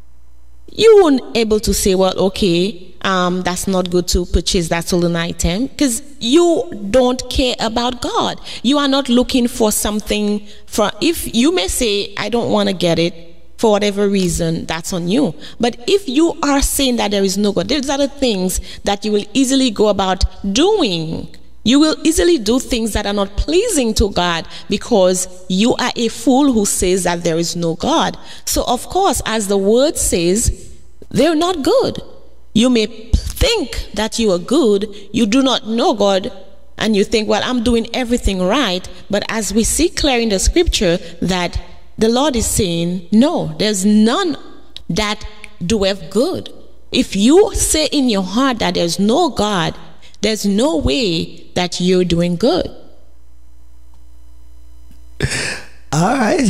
L: You won't able to say, well, okay, um, that's not good to purchase that stolen item, because you don't care about God. You are not looking for something. For, if you may say, I don't want to get it, for whatever reason, that's on you. But if you are saying that there is no God, there's other things that you will easily go about doing. You will easily do things that are not pleasing to God, because you are a fool who says that there is no God. So of course, as the word says, they're not good. You may think that you are good, you do not know God, and you think, well, I'm doing everything right. But as we see clear in the scripture, that the Lord is saying, no, there's none that doeth good. If you say in your heart that there's no God, there's no way that you're doing good.
A: All right,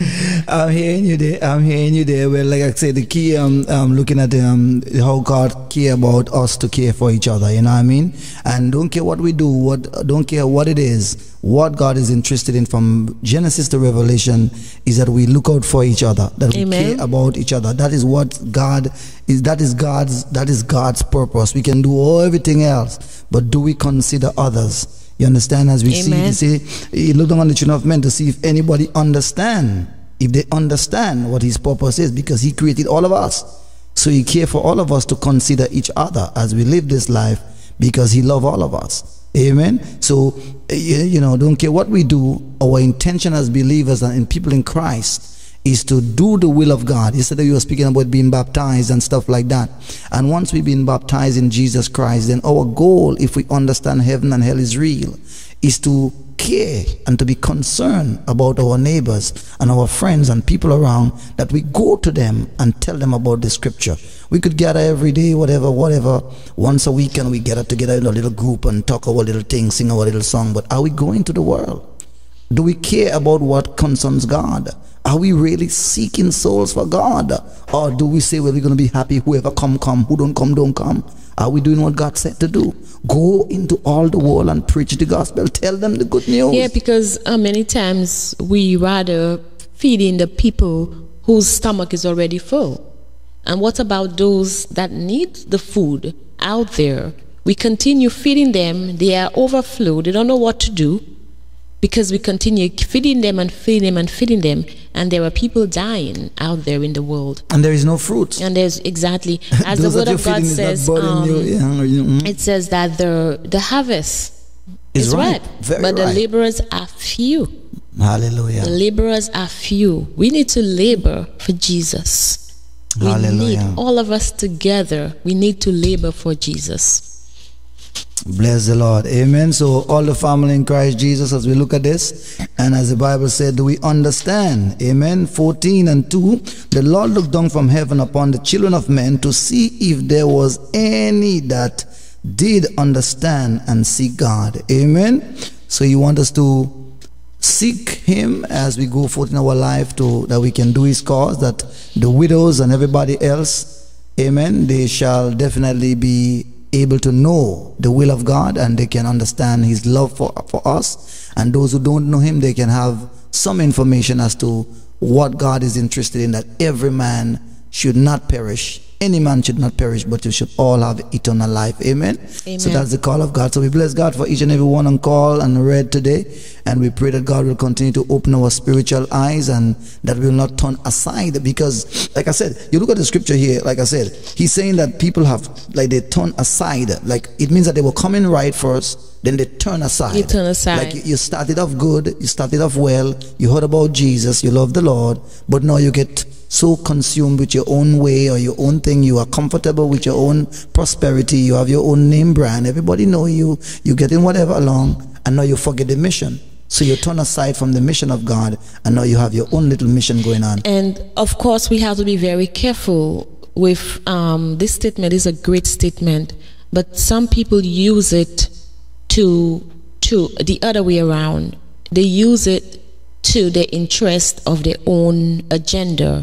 A: I'm hearing you there. I'm hearing you there. Well, like I said, the key, um, um, looking at um, how God care about us to care for each other. You know what I mean? And don't care what we do. What don't care what it is. What God is interested in from Genesis to Revelation is that we look out for each other. That
L: Amen.
A: we care about each other. That is what God is. That is God's. That is God's purpose. We can do all everything else, but do we consider others? You understand? As we
L: Amen.
A: see, see, he looked on the children of men to see if anybody understand, if they understand what his purpose is, because he created all of us. So he cares for all of us to consider each other as we live this life, because he loves all of us. Amen. So, you, you know, don't care what we do, our intention as believers and in people in Christ is to do the will of God. Yesterday you were speaking about being baptized and stuff like that. And once we've been baptized in Jesus Christ, then our goal, if we understand heaven and hell is real, is to care and to be concerned about our neighbors and our friends and people around, that we go to them and tell them about the scripture. We could gather every day, whatever, whatever. Once a week and we gather together in a little group and talk our little thing, sing our little song. But are we going to the world? Do we care about what concerns God? Are we really seeking souls for God? Or do we say, well, we're going to be happy, whoever come, come, who don't come, don't come? Are we doing what God said to do? Go into all the world and preach the gospel. Tell them the good news.
L: Yeah, because uh, many times we rather feed in the people whose stomach is already full. And what about those that need the food out there? We continue feeding them. They are overflowed. They don't know what to do, because we continue feeding them and feeding them and feeding them, and there are people dying out there in the world.
A: And there is no fruit.
L: And there's exactly, as the word of God says, um, it says that the the harvest is, is right,
A: Very
L: but
A: right.
L: the laborers are few.
A: Hallelujah.
L: The laborers are few. We need to labor for Jesus. We
A: Hallelujah.
L: need all of us together. We need to labor for Jesus.
A: Bless the Lord. Amen. So all the family in Christ Jesus, as we look at this, and as the Bible said, do we understand? Amen. fourteen and two, the Lord looked down from heaven upon the children of men to see if there was any that did understand and seek God. Amen. So you want us to seek him as we go forth in our life, to that we can do his cause, that the widows and everybody else, amen, they shall definitely be able to know the will of God, and they can understand his love for, for us. And those who don't know him, they can have some information as to what God is interested in, that every man should not perish. Any man should not perish, but you should all have eternal life. Amen.
L: Amen.
A: So that's the call of God. So we bless God for each and every one on call and read today, and we pray that God will continue to open our spiritual eyes and that we will not turn aside. Because like I said, you look at the scripture here, like I said, he's saying that people have, like, they turn aside. Like, it means that they were coming right first, then they turn aside.
L: You turn aside.
A: Like, you started off good, you started off well, you heard about Jesus, you love the Lord, but now you get so consumed with your own way or your own thing. You are comfortable with your own prosperity. You have your own name brand. Everybody know you. You getting whatever along, and now you forget the mission. So you turn aside from the mission of God, and now you have your own little mission going on.
L: And of course, we have to be very careful with um, this statement. Is a great statement, but some people use it to to the other way around. They use it to the interest of their own agenda.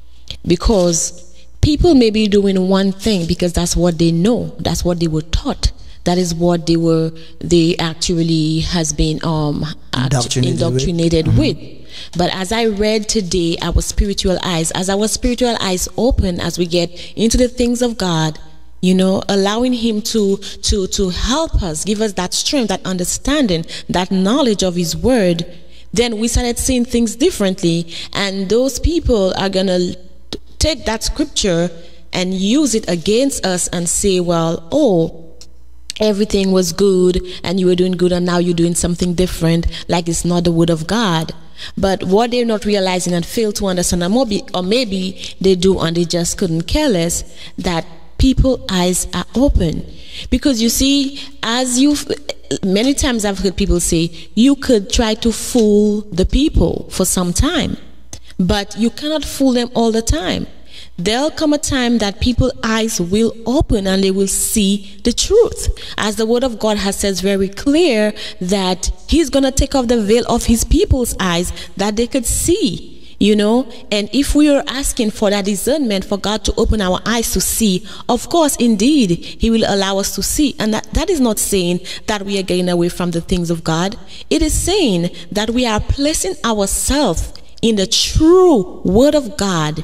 L: Because people may be doing one thing because that's what they know, that's what they were taught, that is what they were, they actually has been um
A: indoctrinated,
L: indoctrinated
A: with.
L: with.
A: Mm-hmm.
L: But as I read today, our spiritual eyes, as our spiritual eyes open, as we get into the things of God, you know, allowing him to to to help us, give us that strength, that understanding, that knowledge of his word, then we started seeing things differently. And those people are gonna take that scripture and use it against us and say, well, oh, everything was good and you were doing good and now you're doing something different, like it's not the word of God. But what they're not realizing and fail to understand, or maybe, or maybe they do and they just couldn't care less, that people's eyes are open. Because you see, as you many times I've heard people say, you could try to fool the people for some time, but you cannot fool them all the time. there'll come a time that people's eyes will open and they will see the truth. As the word of God has said very clear that he's going to take off the veil of his people's eyes that they could see, you know. And if we are asking for that discernment, for God to open our eyes to see, of course, indeed, he will allow us to see. And that, that is not saying that we are getting away from the things of God. It is saying that we are placing ourselves in the true word of God,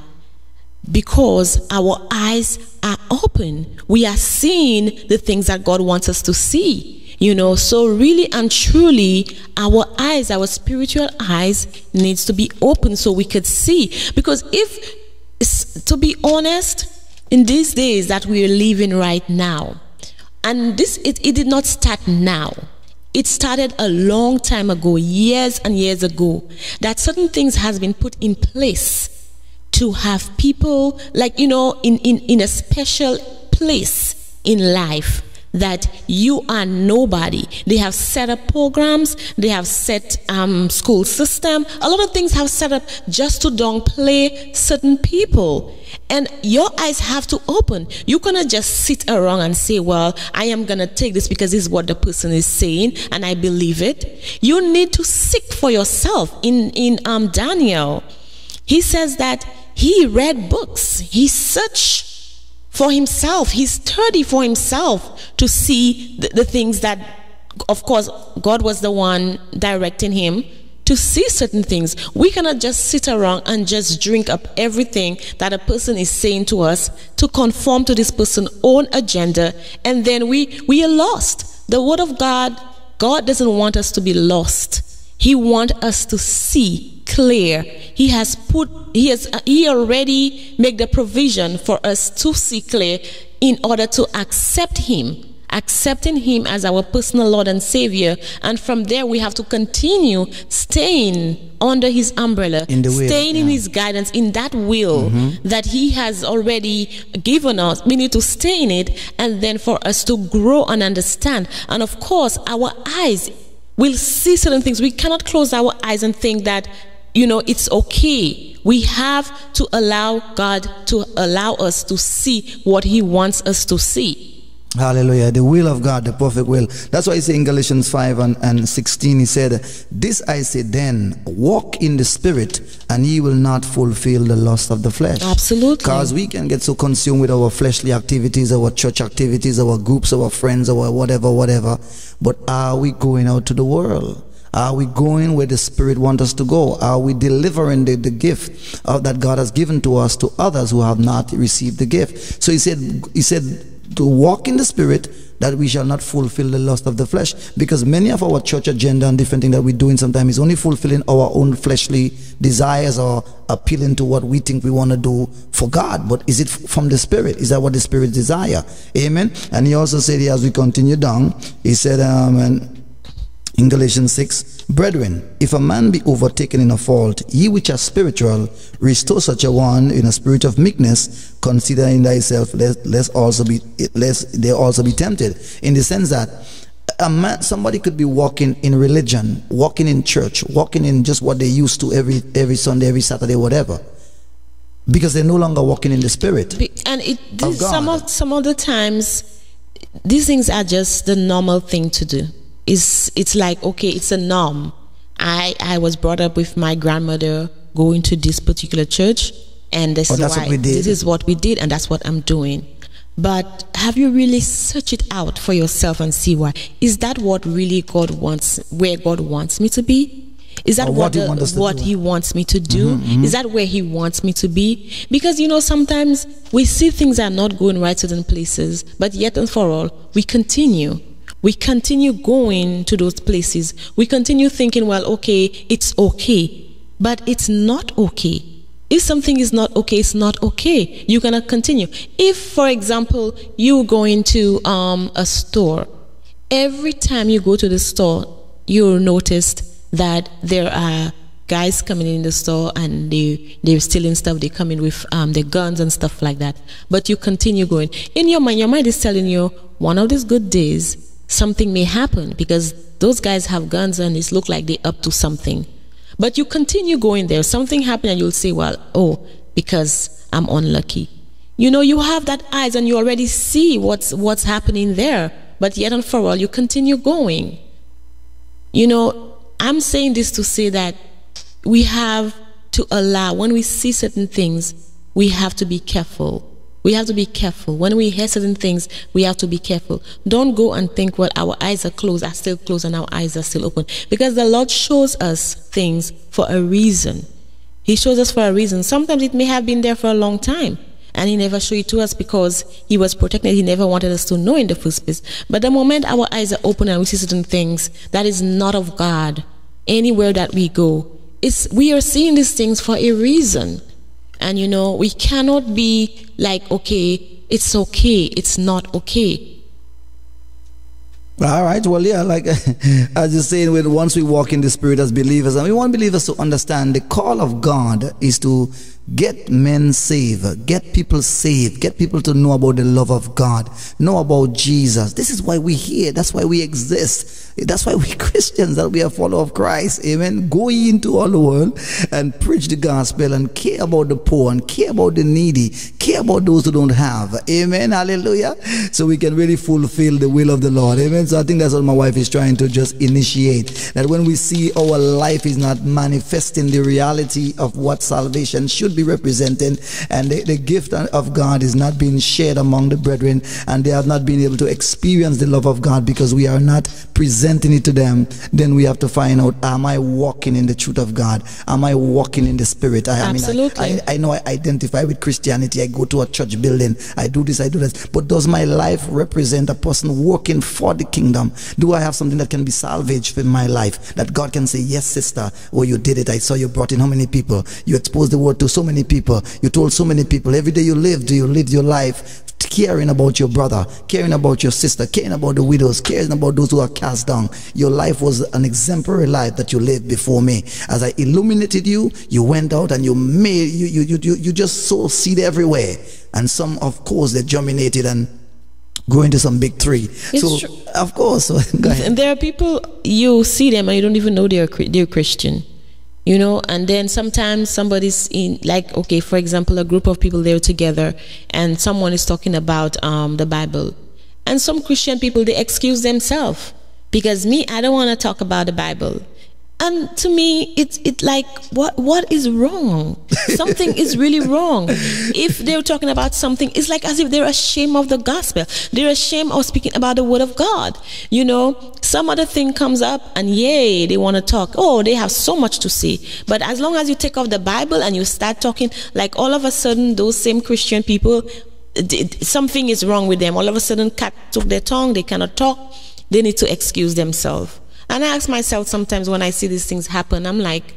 L: because our eyes are open. We are seeing the things that God wants us to see, you know. So really and truly, our eyes, our spiritual eyes needs to be open so we could see. Because if, to be honest, in these days that we are living right now, and this, it, it did not start now. It started a long time ago, years and years ago, that certain things has been put in place to have people, like, you know, in, in, in a special place in life, that you are nobody. They have set up programs, they have set um, school system, a lot of things have set up just to downplay certain people. And your eyes have to open. You cannot just sit around and say, well, I am going to take this because this is what the person is saying and I believe it. You need to seek for yourself. In, in um, Daniel, he says that he read books. He searched for himself. He studied for himself to see the, the things that, of course, God was the one directing him to see certain things. We cannot just sit around and just drink up everything that a person is saying to us to conform to this person's own agenda, and then we, we are lost. The word of God, God doesn't want us to be lost. He wants us to see clear. He has put, he has, he already made the provision for us to see clear in order to accept him. Accepting him as our personal Lord and Savior, and from there we have to continue staying under his umbrella, in the will, staying yeah. in his guidance, in that will mm-hmm. that he has already given us. We need to stay in it, and then for us to grow and understand. And of course, our eyes will see certain things. We cannot close our eyes and think that, you know, it's okay. We have to allow God to allow us to see what he wants us to see.
A: Hallelujah. The will of God, the perfect will. That's why he said in Galatians five and, and sixteen, he said, this I say then, walk in the spirit, and ye will not fulfill the lust of the flesh.
L: Absolutely.
A: Because we can get so consumed with our fleshly activities, our church activities, our groups, our friends, our whatever, whatever. But are we going out to the world? Are we going where the Spirit wants us to go? Are we delivering the, the gift of, that God has given to us to others who have not received the gift? So he said, he said, to walk in the Spirit, that we shall not fulfill the lust of the flesh. Because many of our church agenda and different things that we're doing sometimes is only fulfilling our own fleshly desires or appealing to what we think we want to do for God. But is it from the Spirit? Is that what the Spirit desire? Amen. And he also said, as we continue down, he said um, and in Galatians six, brethren, if a man be overtaken in a fault, ye which are spiritual, restore such a one in a spirit of meekness, consider in thyself, lest, lest also be lest they also be tempted. In the sense that a man, somebody could be walking in religion, walking in church, walking in just what they used to every every Sunday, every Saturday, whatever, because they're no longer walking in the Spirit.
L: And it this, of some of some of the times, these things are just the normal thing to do. It's, it's like, okay, it's a norm. I, I was brought up with my grandmother going to this particular church, and this,
A: oh,
L: is why, this is what we did, and that's what I'm doing. But have you really searched it out for yourself and see why? Is that what really God wants, where God wants me to be? Is that or what, what, he, the, what he wants me to do? Mm-hmm, mm-hmm. Is that where he wants me to be? Because, you know, sometimes we see things are not going right to certain places, but yet and for all, we continue. We continue going to those places. We continue thinking, well, okay, it's okay. But it's not okay. If something is not okay, it's not okay. You're going to continue. If, for example, you go into um, a store, every time you go to the store, you'll notice that there are guys coming in the store and they, they're stealing stuff. They come in with um, their guns and stuff like that. But you continue going. In your mind, your mind is telling you, one of these good days, something may happen because those guys have guns and it looks like they're up to something. But you continue going there. Something happens and you'll say, well, oh, because I'm unlucky. You know, you have that eyes and you already see what's what's happening there, but yet and for all, you continue going. You know, I'm saying this to say that we have to allow, when we see certain things, we have to be careful. We have to be careful. When we hear certain things, we have to be careful. Don't go and think, well, our eyes are closed, are still closed, and our eyes are still open. Because the Lord shows us things for a reason. He shows us for a reason. Sometimes it may have been there for a long time, and He never showed it to us because He was protected. He never wanted us to know in the first place. But the moment our eyes are open and we see certain things that is not of God, anywhere that we go, it's, we are seeing these things for a reason. And you know, we cannot be like, okay, it's okay, it's not okay.
A: All right, well, yeah, like I was just saying, with once we walk in the Spirit as believers, and we want believers to understand the call of God is to get men saved, get people saved, get people to know about the love of God, know about Jesus. This is why we're here. That's why we exist. That's why we're Christians, that we are followers of Christ. Amen. Go into all the world and preach the gospel and care about the poor and care about the needy, care about those who don't have. Amen. Hallelujah. So we can really fulfill the will of the Lord. Amen. So I think that's what my wife is trying to just initiate. That when we see our life is not manifesting the reality of what salvation should be representing, and the, the gift of God is not being shared among the brethren, and they have not been able to experience the love of God because we are not presenting it to them, then we have to find out, am I walking in the truth of God? Am I walking in the Spirit? I,
L: Absolutely.
A: I mean, I, I, I know I identify with Christianity. I go to a church building. I do this, I do this. But does my life represent a person working for the kingdom? Do I have something that can be salvaged in my life? That God can say, yes, sister, oh, you did it. I saw you brought in how many people? You exposed the word to so many people. You told so many people. Every day you live, do you live your life caring about your brother, caring about your sister, caring about the widows, caring about those who are cast down? Your life was an exemplary life that you lived before me. As I illuminated you, you went out and you made, you, you, you, you, you just sowed seed everywhere. And some, of course, they germinated and go into some big tree.
L: It's
A: so,
L: true.
A: Of course. Go ahead.
L: And there are people, you see them and you don't even know they're, they're Christian. You know, and then sometimes somebody's in, like, okay, for example, a group of people, they're together and someone is talking about um, the Bible. And some Christian people, they excuse themselves because me, I don't want to talk about the Bible. And to me, it's it like, what what is wrong? Something is really wrong. If they're talking about something, it's like as if they're ashamed of the gospel. They're ashamed of speaking about the word of God. You know, some other thing comes up and yay, they want to talk. Oh, they have so much to say. But as long as you take off the Bible and you start talking, like all of a sudden, those same Christian people, something is wrong with them. All of a sudden, cat took their tongue, they cannot talk. They need to excuse themselves. And I ask myself sometimes when I see these things happen, I'm like,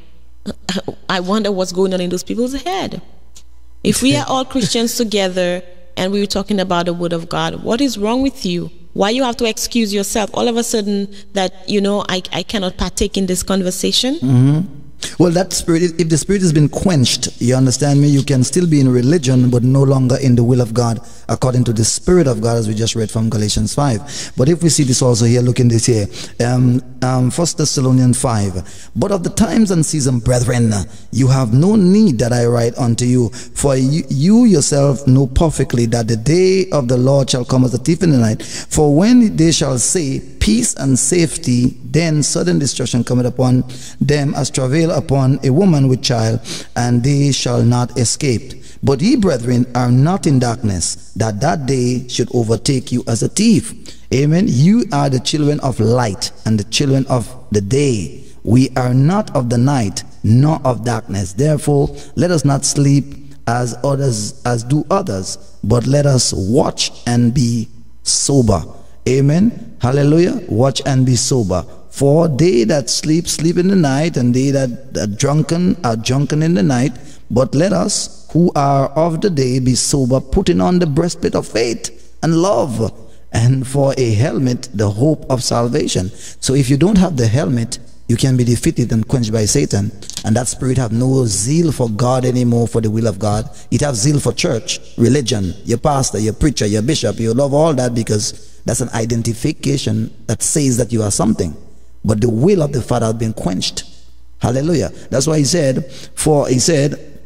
L: I wonder what's going on in those people's head. If we are all Christians together and we were talking about the word of God, what is wrong with you? Why you have to excuse yourself all of a sudden that, you know, I, I cannot partake in this conversation?
A: Mm-hmm. Well, that spirit, if the spirit has been quenched, you understand me, you can still be in religion but no longer in the will of God according to the Spirit of God, as we just read from Galatians five. But if we see this also here, look in this here, um, um, First Thessalonians five. But of the times and season, brethren, you have no need that I write unto you, for you, you yourself know perfectly that the day of the Lord shall come as a thief in the night. For when they shall say peace and safety, then sudden destruction cometh upon them as travail upon a woman with child, and they shall not escape. But ye, brethren, are not in darkness, that that day should overtake you as a thief. Amen. You are the children of light and the children of the day. We are not of the night, nor of darkness. Therefore, let us not sleep as others, as do others, but let us watch and be sober. Amen. Hallelujah. Watch and be sober. For they that sleep, sleep in the night, and they that are drunken are drunken in the night. But let us, who are of the day, be sober, putting on the breastplate of faith and love, and for a helmet, the hope of salvation. So if you don't have the helmet, you can be defeated and quenched by Satan. And that spirit have no zeal for God anymore, for the will of God. It have zeal for church, religion, your pastor, your preacher, your bishop. You love all that because that's an identification that says that you are something. But the will of the Father has been quenched. Hallelujah. That's why he said, for he said,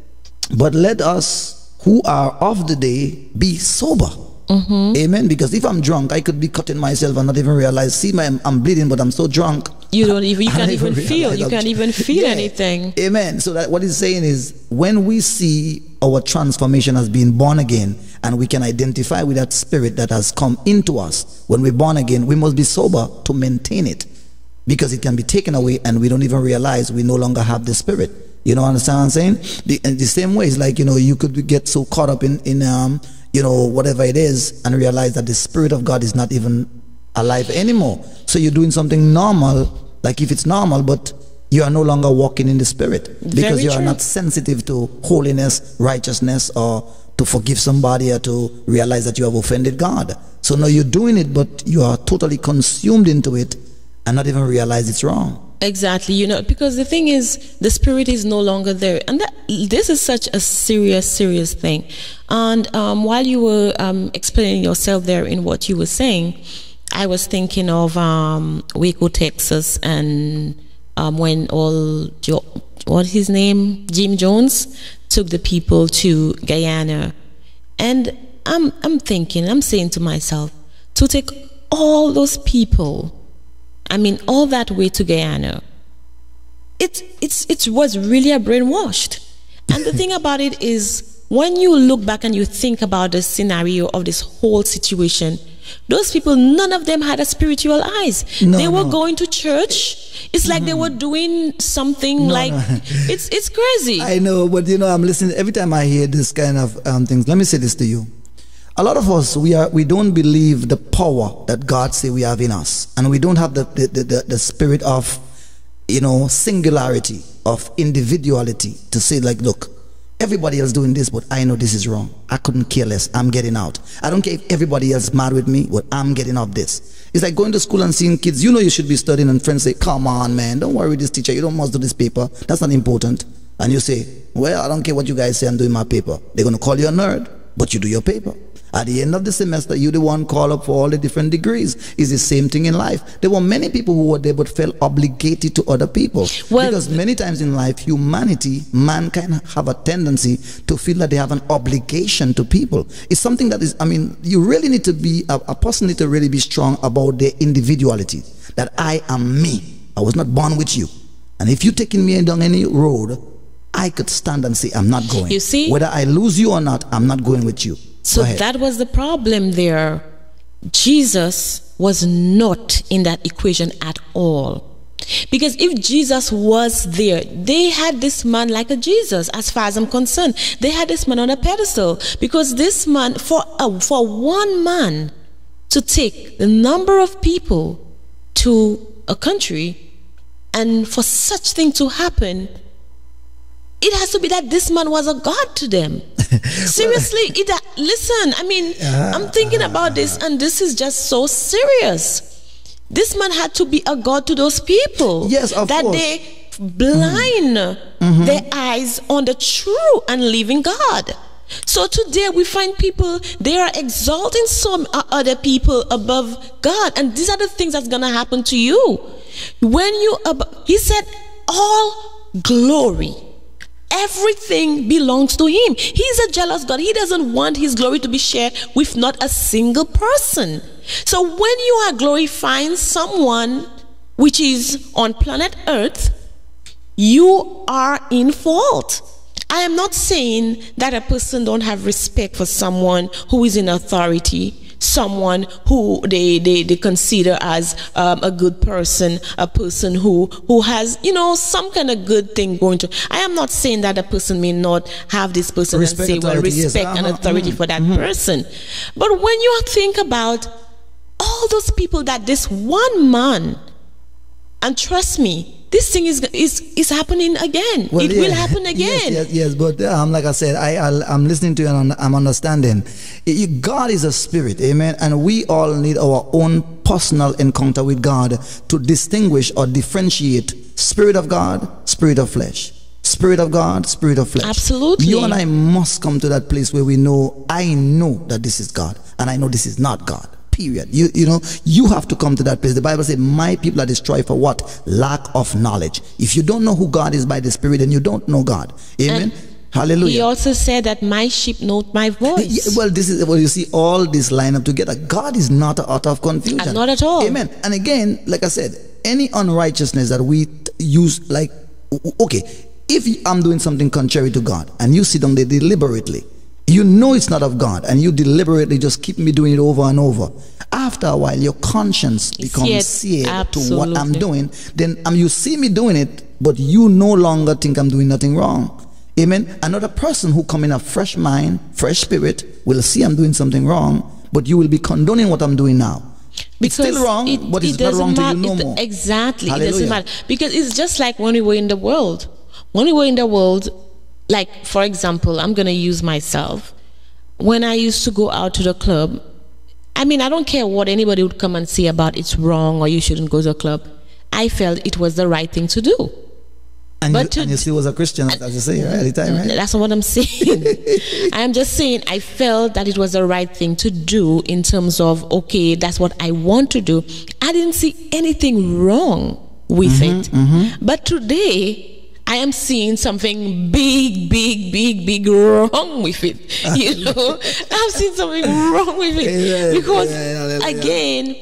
A: But let us who are of the day be sober. Mm-hmm. Amen. Because if I'm drunk, I could be cutting myself and not even realize. See, my, I'm bleeding, but I'm so drunk.
L: You don't even. You can't even,
A: even
L: feel. You
A: I'm
L: can't even feel
A: yeah.
L: anything.
A: Amen. So that what he's saying is, when we see our transformation as being born again, and we can identify with that spirit that has come into us, when we're born again, we must be sober to maintain it, because it can be taken away, and we don't even realize we no longer have the spirit. You know, understand what I'm saying? The, in the same way, it's like, you know, you could get so caught up in in um. you know, whatever it is, and realize that the Spirit of God is not even alive anymore. So you're doing something normal, like if it's normal, but you are no longer walking in the Spirit, because
L: Very
A: you are
L: true.
A: not sensitive to holiness, righteousness, or to forgive somebody, or to realize that you have offended God. So now you're doing it, but you are totally consumed into it and not even realize it's wrong.
L: Exactly, you know, because the thing is, the spirit is no longer there, and that this is such a serious, serious thing. And um, while you were um, explaining yourself there in what you were saying, I was thinking of um, Waco, Texas, and um, when all jo what's his name, Jim Jones, took the people to Guyana, and I'm I'm thinking, I'm saying to myself, to take all those people, I mean, all that way to Guyana, it, it's, it was really a brainwashed. And the thing about it is, when you look back and you think about the scenario of this whole situation, those people, none of them had a spiritual eyes.
A: No,
L: they were
A: no.
L: going to church. It's like mm. they were doing something
A: No,
L: like,
A: no.
L: it's, it's crazy.
A: I know, but you know, I'm listening, every time I hear this kind of um, things, let me say this to you. A lot of us, we are we don't believe the power that God say we have in us, and we don't have the the, the, the spirit of, you know, singularity, of individuality, to say like, look, everybody else doing this, but I know this is wrong. I couldn't care less. I'm getting out. I don't care if everybody else mad with me, but I'm getting off this. It's like going to school and seeing kids, you know, you should be studying, and friends say, come on, man, don't worry, this teacher, you don't must do this paper, that's not important. And you say, well, I don't care what you guys say, I'm doing my paper. They're going to call you a nerd, but you do your paper. At the end of the semester, you're the one called up for all the different degrees. It's the same thing in life. There were many people who were there but felt obligated to other people.
L: Well,
A: because many times in life, humanity, mankind have a tendency to feel that they have an obligation to people. It's something that is, I mean, you really need to be, a, a person need to really be strong about their individuality. That I am me. I was not born with you. And if you're taking me down any road, I could stand and say, I'm not going.
L: You see?
A: Whether I lose you or not, I'm not going with you.
L: So that was the problem there. Jesus was not in that equation at all. Because if Jesus was there, they had this man like a Jesus, as far as I'm concerned. They had this man on a pedestal. Because this man, for, uh, for one man to take the number of people to a country, and for such thing to happen, it has to be that this man was a god to them. Seriously, it, uh, listen, I mean, uh, I'm thinking about this, and this is just so serious. This man had to be a god to those people.
A: Yes, of
L: that
A: course.
L: they blind
A: Mm-hmm.
L: their eyes on the true and living God. So today we find people, they are exalting some uh, other people above God, and these are the things that's gonna happen to you. When you, he said, all glory, everything belongs to him. He's a jealous God. He doesn't want his glory to be shared with not a single person. So when you are glorifying someone which is on planet Earth, you are in fault. I am not saying that a person don't have respect for someone who is in authority, someone who they, they, they consider as um, a good person, a person who, who has, you know, some kind of good thing going to. I am not saying that a person may not have this person
A: Respect,
L: and say, well,
A: authority,
L: respect
A: yes.
L: and
A: Uh-huh,
L: authority
A: mm,
L: for that
A: mm-hmm.
L: person. But when you think about all those people that this one man, and trust me, this thing is is is happening again.
A: Well,
L: it
A: yeah.
L: will happen again.
A: Yes, yes, yes. But um, like I said, I, I I'm listening to you and I'm understanding. It- God is a spirit, amen. And we all need our own personal encounter with God to distinguish or differentiate spirit of God, spirit of flesh. Spirit of God, spirit of flesh.
L: Absolutely.
A: You and I must come to that place where we know, I know that this is God and I know this is not God. Period. You, you know, you have to come to that place. The Bible says, my people are destroyed for what? Lack of knowledge. If you don't know who God is by the Spirit, then you don't know God. Amen.
L: And
A: Hallelujah.
L: He also said that my sheep know my voice.
A: Yeah, well, this is well, you see, all this line up together. God is not an author of confusion.
L: And not at all.
A: Amen. And again, like I said, any unrighteousness that we t- use, like, okay, if I'm doing something contrary to God and you sit down there deliberately, you know it's not of God, and you deliberately just keep me doing it over and over. After a while, your conscience becomes seared to what I'm doing. Then um, you see me doing it, but you no longer think I'm doing nothing wrong. Amen. Another person who come in a fresh mind, fresh spirit, will see I'm doing something wrong, but you will be condoning what I'm doing now. It's
L: Because
A: still wrong,
L: it,
A: but
L: it
A: it's not wrong to you no
L: it,
A: more.
L: Exactly. It
A: Hallelujah.
L: doesn't matter. Because it's just like when we were in the world. When we were in the world, like, for example, I'm going to use myself. When I used to go out to the club, I mean, I don't care what anybody would come and say about it's wrong or you shouldn't go to a club. I felt it was the right thing to do.
A: And,
L: But
A: you,
L: to-
A: and you still was a Christian, as you say, right? At the time, right?
L: That's not what I'm saying. I am just saying I felt that it was the right thing to do in terms of, okay, that's what I want to do. I didn't see anything wrong with
A: Mhm,
L: it.
A: mhm.
L: But today, I am seeing something big, big, big, big wrong with it. You know, I'm seeing something wrong with it.
A: Amen.
L: Because,
A: Amen. Hallelujah.
L: again,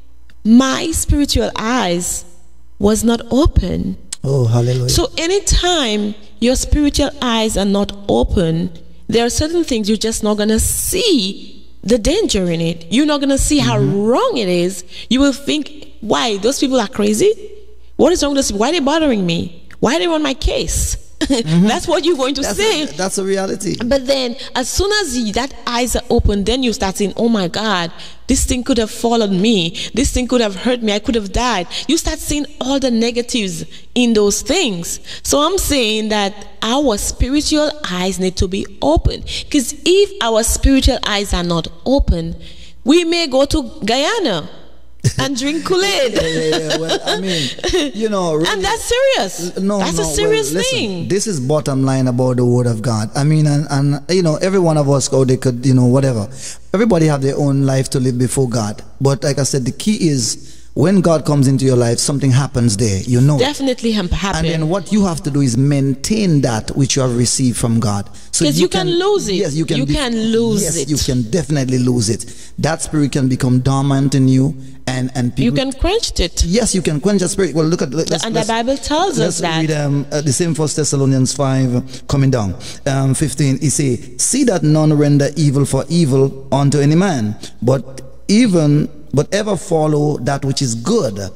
L: my spiritual eyes was not open.
A: Oh, hallelujah.
L: So anytime your spiritual eyes are not open, there are certain things you're just not going to see the danger in it. You're not going to see how wrong it is. You will think, why? Those people are crazy? What is wrong with those people? Why are they bothering me? Why are they on my case? That's what you're going to
A: that's
L: say.
A: A, that's a reality.
L: But then, as soon as you, that eyes are open, then you start saying, oh my God, this thing could have followed me. This thing could have hurt me. I could have died. You start seeing all the negatives in those things. So I'm saying that our spiritual eyes need to be open. Because if our spiritual eyes are not open, we may go to Guyana and drink Kool-Aid.
A: yeah, yeah, yeah. Well, I mean, you know, really,
L: and that's serious.
A: no,
L: that's
A: no,
L: a serious
A: well, listen,
L: thing.
A: This is bottom line about the word of God. I mean, and, and you know, every one of us, or they could, you know, whatever. Everybody have their own life to live before God. But like I said, the key is when God comes into your life, something happens there. You know,
L: Definitely
A: it.
L: happen.
A: And then what you have to do is maintain that which you have received from God. So
L: 'Cause you can lose it.
A: Yes, you can.
L: You
A: be-
L: can lose
A: yes,
L: it.
A: you can definitely lose it. That spirit can become dormant in you, and and people.
L: You can quench it.
A: Yes, you can quench the spirit. Well, look at let's,
L: And the
A: let's-
L: Bible tells
A: let's
L: us that.
A: read um, uh, the same First Thessalonians five, uh, coming down, um, fifteen. He say, "See that none render evil for evil unto any man, but even but ever follow that which is good,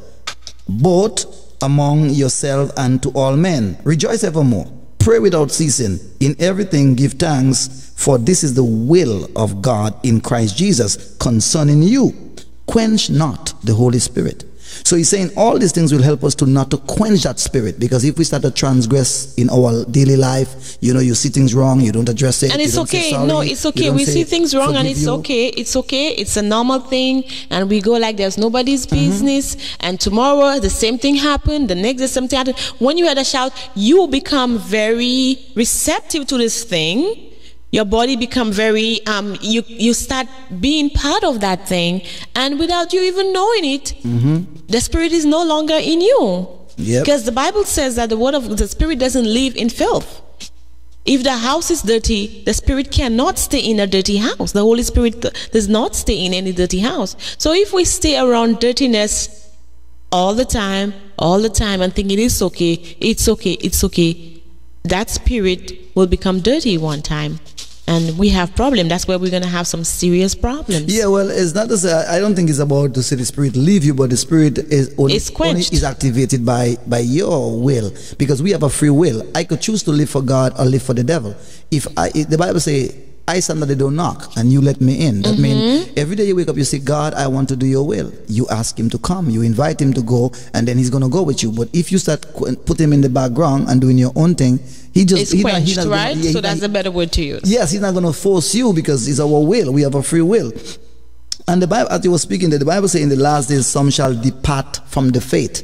A: both among yourself and to all men. Rejoice evermore. Pray without ceasing. In everything give thanks, for this is the will of God in Christ Jesus concerning you. Quench not the Holy Spirit." So he's saying all these things will help us to not to quench that spirit, because if we start to transgress in our daily life, you know, you see things wrong, you don't address it.
L: And
A: you
L: it's
A: don't say
L: okay.
A: sorry,
L: No, it's
A: you
L: okay.
A: don't
L: We
A: say,
L: see things wrong and
A: "Forgive
L: it's
A: you."
L: okay. It's okay. It's a normal thing. And we go like there's nobody's
A: Mm-hmm.
L: business. And tomorrow the same thing happened. The next day something happened. When you hear the shout, you will become very receptive to this thing. Your body become very, um, you, you start being part of that thing. And without you even knowing it,
A: Mm-hmm.
L: the spirit is no longer in you.
A: Yep.
L: Because the Bible says that the word of the spirit doesn't live in filth. If the house is dirty, the spirit cannot stay in a dirty house. The Holy Spirit does not stay in any dirty house. So if we stay around dirtiness all the time, all the time, and think it is okay, it's okay, it's okay, that spirit will become dirty one time. And we have problem. That's where we're going to have some serious problems.
A: Yeah, well, it's not to say, I don't think it's about to say the spirit leave you, but the spirit is only,
L: It's
A: only
L: quenched.
A: is activated by by your will, because we have a free will. I could choose to live for God or live for the devil. If I, if the Bible say, "I stand at the door, knock, and you let me in." That
L: Mm-hmm.
A: means every day you wake up, you say, "God, I want to do your will." You ask him to come, you invite him to go, and then he's going to go with you. But if you start qu- put him in the background and doing your own thing, he just
L: It's
A: he not- he
L: quenched,
A: not gonna-
L: right?
A: yeah, he
L: So
A: not-
L: that's a better word to use.
A: Yes, he's not going to force you, because it's our will. We have a free will. And the Bible, as you were speaking, the Bible says in the last days some shall depart from the faith.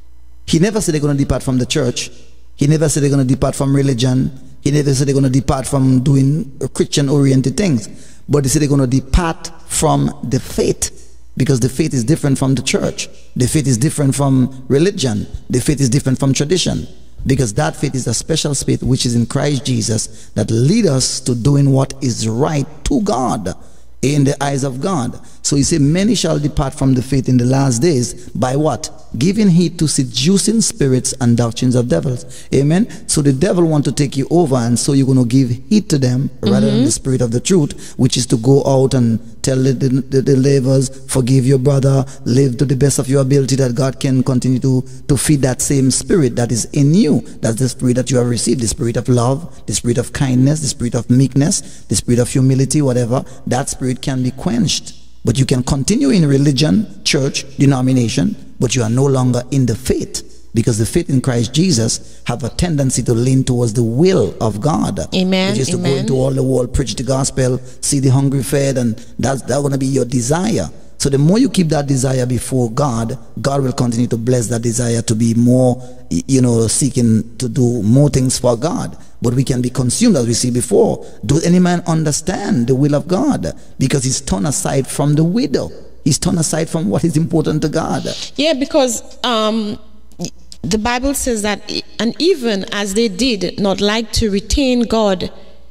A: He never said they're going to depart from the church. He never said they're going to depart from religion. He never said they're going to depart from doing Christian-oriented things. But he said they're going to depart from the faith, because the faith is different from the church. The faith is different from religion. The faith is different from tradition. because that faith is a special faith which is in Christ Jesus that lead us to doing what is right to God, in the eyes of God. So he said, many shall depart from the faith in the last days by what? Giving heed to seducing spirits and doctrines of devils. Amen. So the devil want to take you over, and so you're going to give heed to them rather
L: Mm-hmm.
A: than the spirit of the truth, which is to go out and tell the, the, the, the believers, forgive your brother, live to the best of your ability, that God can continue to, to feed that same spirit that is in you. That's the spirit that you have received, the spirit of love, the spirit of kindness, the spirit of meekness, the spirit of humility, whatever. That spirit can be quenched. But you can continue in religion, church, denomination, but you are no longer in the faith, because the faith in Christ Jesus have a tendency to lean towards the will of God.
L: Amen.
A: Which is to
L: Amen.
A: go into all the world, preach the gospel, see the hungry fed, and that's that's going to be your desire. So the more you keep that desire before God, God will continue to bless that desire to be more, you know, seeking to do more things for God. But we can be consumed, as we see before. Do any man understand the will of God? Because he's turned aside from the widow. He's turned aside from what is important to God.
L: Yeah, because um, the Bible says that, and even as they did not like to retain God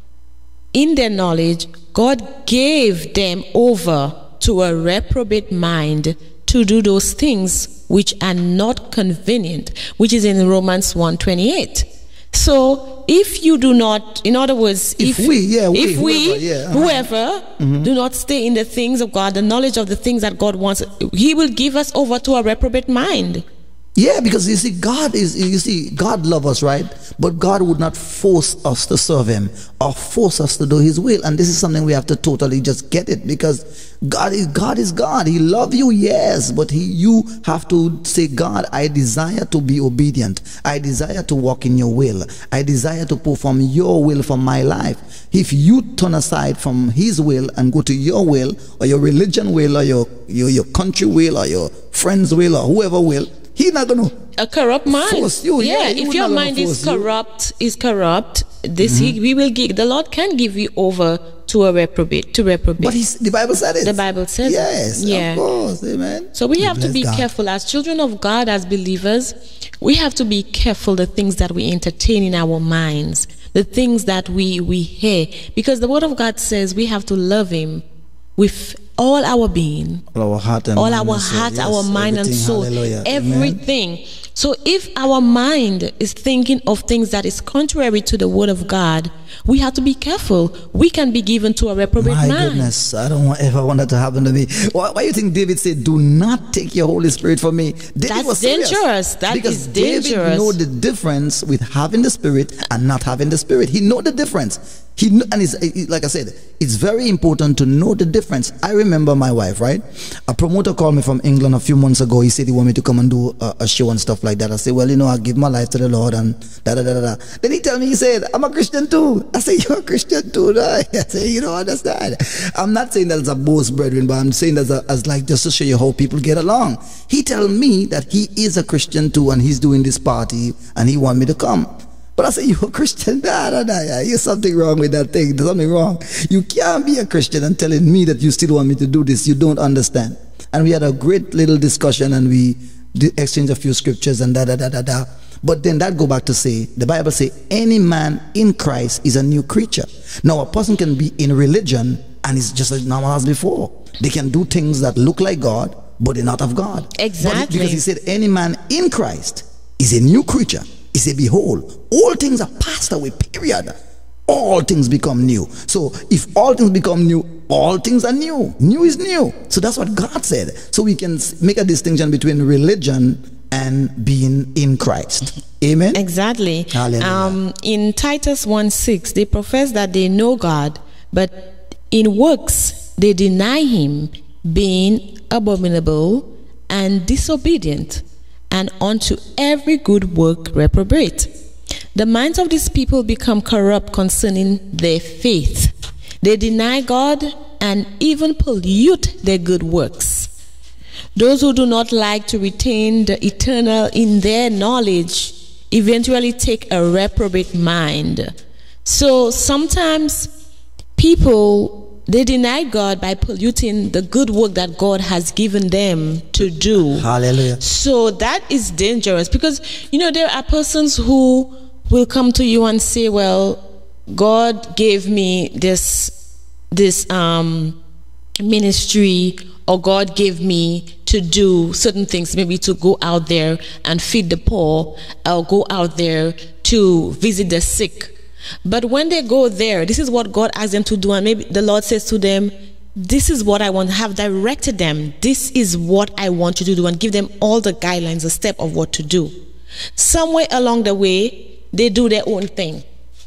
L: in their knowledge, God gave them over to a reprobate mind to do those things which are not convenient, which is in Romans one twenty-eight. So if you do not, in other words,
A: If
L: if
A: we, yeah, we,
L: if we,
A: whoever, yeah, uh-huh.
L: whoever
A: Mhm.
L: do not stay in the things of God, the knowledge of the things that God wants, he will give us over to a reprobate mind.
A: Yeah, because you see, God is, you see, God loves us, right? But God would not force us to serve him or force us to do his will. And this is something we have to totally just get it, because God is God is God. He loves you, yes, but he, you have to say, God, I desire to be obedient. I desire to walk in your will. I desire to perform your will for my life. If you turn aside from his will and go to your will, or your religion will, or your, your, your country will, or your friend's will, or whoever will, he's not going to
L: A corrupt mind.
A: force you.
L: Yeah,
A: he
L: if
A: would
L: your
A: not gonna
L: mind is
A: force you.
L: corrupt, is corrupt, this
A: Mhm.
L: he, we will give. The Lord can give you over to a reprobate, to reprobate.
A: But he's, the Bible said it.
L: The Bible says
A: Yes,
L: it. Yeah.
A: of course, amen.
L: So we have to
A: Bless
L: be
A: God.
L: careful as children of God, as believers. We have to be careful the things that we entertain in our minds, the things that we we hear, because the Word of God says we have to love Him with all our being,
A: All our heart and
L: all
A: mind
L: our
A: and soul.
L: heart,
A: Yes,
L: our mind and
A: everything.
L: soul,
A: Hallelujah. Amen.
L: everything. So if our mind is thinking of things that is contrary to the Word of God, we have to be careful. We can be given to a reprobate
A: My
L: mind.
A: goodness, I don't want, ever want that to happen to me. Why, why do you think David said, do not take your Holy Spirit from me? David
L: That's
A: was serious.
L: dangerous. That
A: because
L: is
A: David
L: dangerous.
A: know the difference with having the Spirit and not having the Spirit. He know the difference. He kn- and it's, it- like I said, it's very important to know the difference. I remember my wife, right? A promoter called me from England a few months ago. He said he wanted me to come and do a, a show and stuff like that. I said, well, you know, I give my life to the Lord and da da da da da. Then he tell me, he said, I'm a Christian too. I said, you're a Christian too, right? I said, you don't understand. I'm not saying that as a boast, brethren, but I'm saying that as, a, as like just to show you how people get along. He tell me that he is a Christian too, and he's doing this party and he want me to come. But I say, you're a Christian? Nah, nah, nah, nah. There's something wrong with that thing. There's something wrong. You can't be a Christian and telling me that you still want me to do this. You don't understand. And we had a great little discussion, and we did exchange a few scriptures and da da da da da. But then that go back to say, the Bible say, any man in Christ is a new creature. Now a person can be in religion and it's just as normal as before. They can do things that look like God, but they're not of God.
L: Exactly.
A: But because he said, any man in Christ is a new creature. He said, behold, all things are passed away, period. All things become new. So if all things become new, all things are new. New is new. So that's what God said. So we can make a distinction between religion and being in Christ. Amen.
L: Exactly.
A: Hallelujah.
L: Um, in Titus one six, they profess that they know God, but in works they deny Him, being abominable and disobedient, and unto every good work reprobate. The minds of these people become corrupt concerning their faith. They deny God and even pollute their good works. Those who do not like to retain the eternal in their knowledge eventually take a reprobate mind. So sometimes people they denied God by polluting the good work that God has given them to do.
A: Hallelujah.
L: So that is dangerous, because, you know, there are persons who will come to you and say, well, God gave me this, this um, ministry, or God gave me to do certain things, maybe to go out there and feed the poor, or go out there to visit the sick. But when they go there, this is what God asked them to do, and maybe the Lord says to them, this is what I want to have directed them. This is what I want you to do, and give them all the guidelines, the step of what to do. Somewhere along the way, they do their own thing.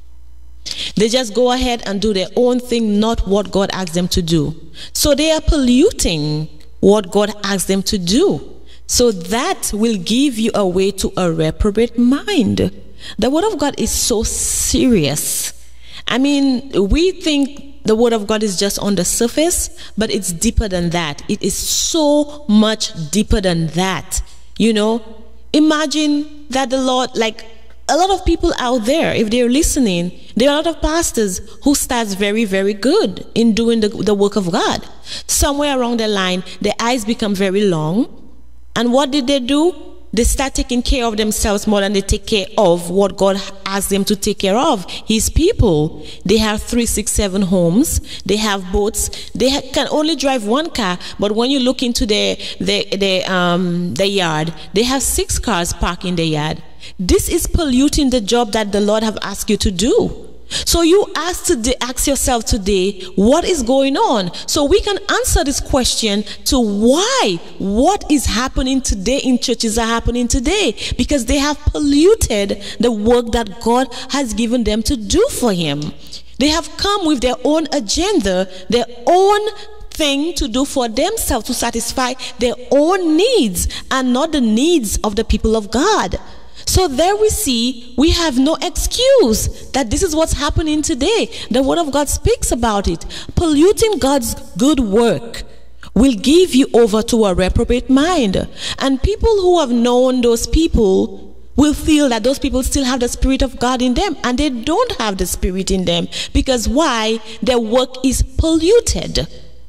L: They just go ahead and do their own thing, not what God asked them to do. So they are polluting what God asked them to do. So that will give you away to a reprobate mind. The Word of God is so serious. I mean, we think the Word of God is just on the surface, but it's deeper than that. It is so much deeper than that. You know, imagine that the Lord, like a lot of people out there, if they're listening, there are a lot of pastors who starts very, very good in doing the, the work of God. Somewhere along the line, their eyes become very long. And what did they do? They start taking care of themselves more than they take care of what God asked them to take care of, His people. They have three, six, seven homes. They have boats. They ha can only drive one car, but when you look into their, their, their, um, their yard, they have six cars parked in the yard. This is polluting the job that the Lord have asked you to do. So you ask to ask yourself today, what is going on? So we can answer this question to why what is happening today in churches are happening today, because they have polluted the work that God has given them to do for Him. They have come with their own agenda, their own thing to do for themselves, to satisfy their own needs and not the needs of the people of God. So there we see, we have no excuse that this is what's happening today. The Word of God speaks about it. Polluting God's good work will give you over to a reprobate mind. And people who have known those people will feel that those people still have the Spirit of God in them, and they don't have the Spirit in them. Because why? Their work is polluted.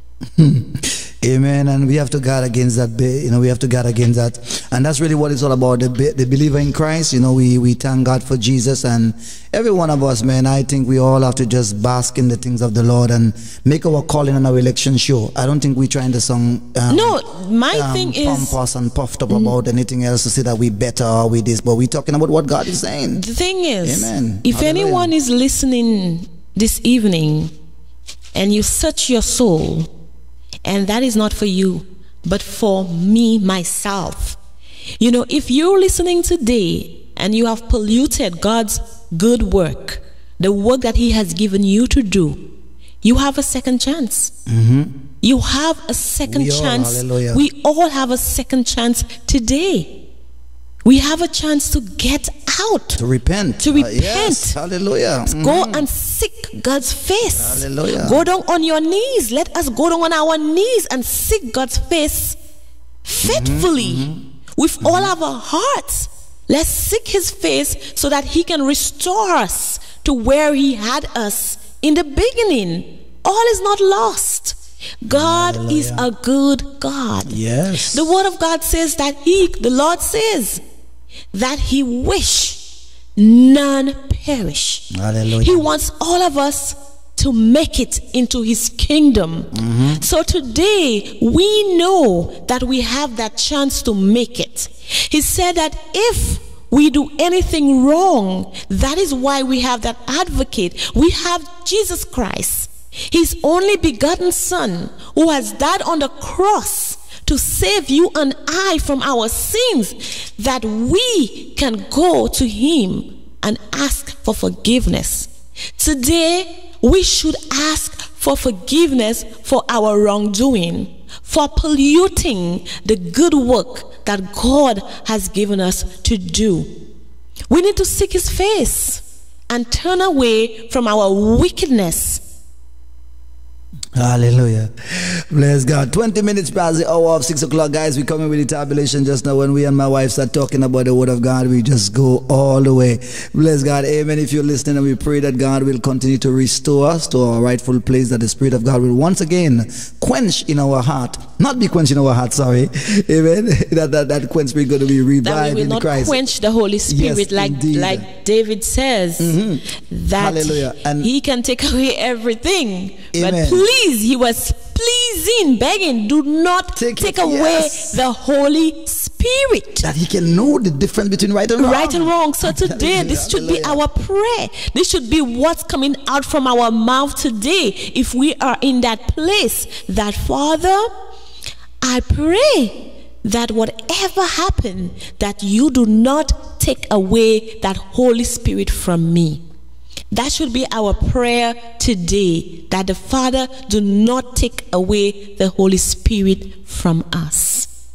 A: Amen. And we have to guard against that. You know, we have to guard against that, and that's really what it's all about. The, the believer in Christ. You know, we we thank God for Jesus, and every one of us, man. I think we all have to just bask in the things of the Lord and make our calling and our election sure. I don't think we're trying to song. Um,
L: no, my
A: um,
L: thing is
A: pompous and puffed up about anything else to say that we better or we this, but we're talking about what God is saying.
L: The thing is,
A: Amen.
L: If
A: Hallelujah.
L: anyone is listening this evening, and you search your soul, and that is not for you, but for me, myself. You know, if you're listening today and you have polluted God's good work, the work that He has given you to do, you have a second chance.
A: Mm-hmm.
L: You have a second
A: We all,
L: chance.
A: hallelujah.
L: We all have a second chance today. We have a chance to get out.
A: To repent.
L: To
A: Uh,
L: repent.
A: yes. Hallelujah.
L: Go
A: Mhm.
L: and seek God's face.
A: Hallelujah.
L: Go down on your knees. Let us go down on our knees and seek God's face faithfully,
A: Mm-hmm.
L: with all of our hearts. Let's seek His face so that He can restore us to where He had us in the beginning. All is not lost. God
A: Hallelujah.
L: is a good God.
A: Yes.
L: The Word of God says that He, the Lord says, that He wish none perish.
A: Hallelujah.
L: He wants all of us to make it into His kingdom.
A: Mm-hmm.
L: So today we know that we have that chance to make it. He said that if we do anything wrong, that is why we have that advocate. We have Jesus Christ, His only begotten Son, who has died on the cross to save you and I from our sins, that we can go to Him and ask for forgiveness. Today, we should ask for forgiveness for our wrongdoing, for polluting the good work that God has given us to do. We need to seek His face and turn away from our wickedness.
A: Hallelujah. Bless God. twenty minutes past the hour of six o'clock, guys. We coming with the tabulation just now. When we and my wife start talking about the word of God, we just go all the way. Bless God. Amen. If you're listening, and we pray that God will continue to restore us to our rightful place, that the Spirit of God will once again quench in our heart. Not be quenched in our heart, sorry. Amen. That that, that quench spirit going to be revived
L: that we will
A: in
L: not
A: Christ.
L: Quench the Holy Spirit,
A: yes,
L: like
A: indeed.
L: like David says, mm-hmm. that
A: Hallelujah. And
L: he can take away everything.
A: Amen.
L: But please, he was pleasing, begging, do not take, take away
A: yes.
L: the Holy Spirit.
A: That he can know the difference between right and wrong.
L: Right and wrong. So today, this should be our prayer. This should be what's coming out from our mouth today. If we are in that place, that Father, I pray that whatever happened, that you do not take away that Holy Spirit from me. That should be our prayer today, that the Father do not take away the Holy Spirit from us.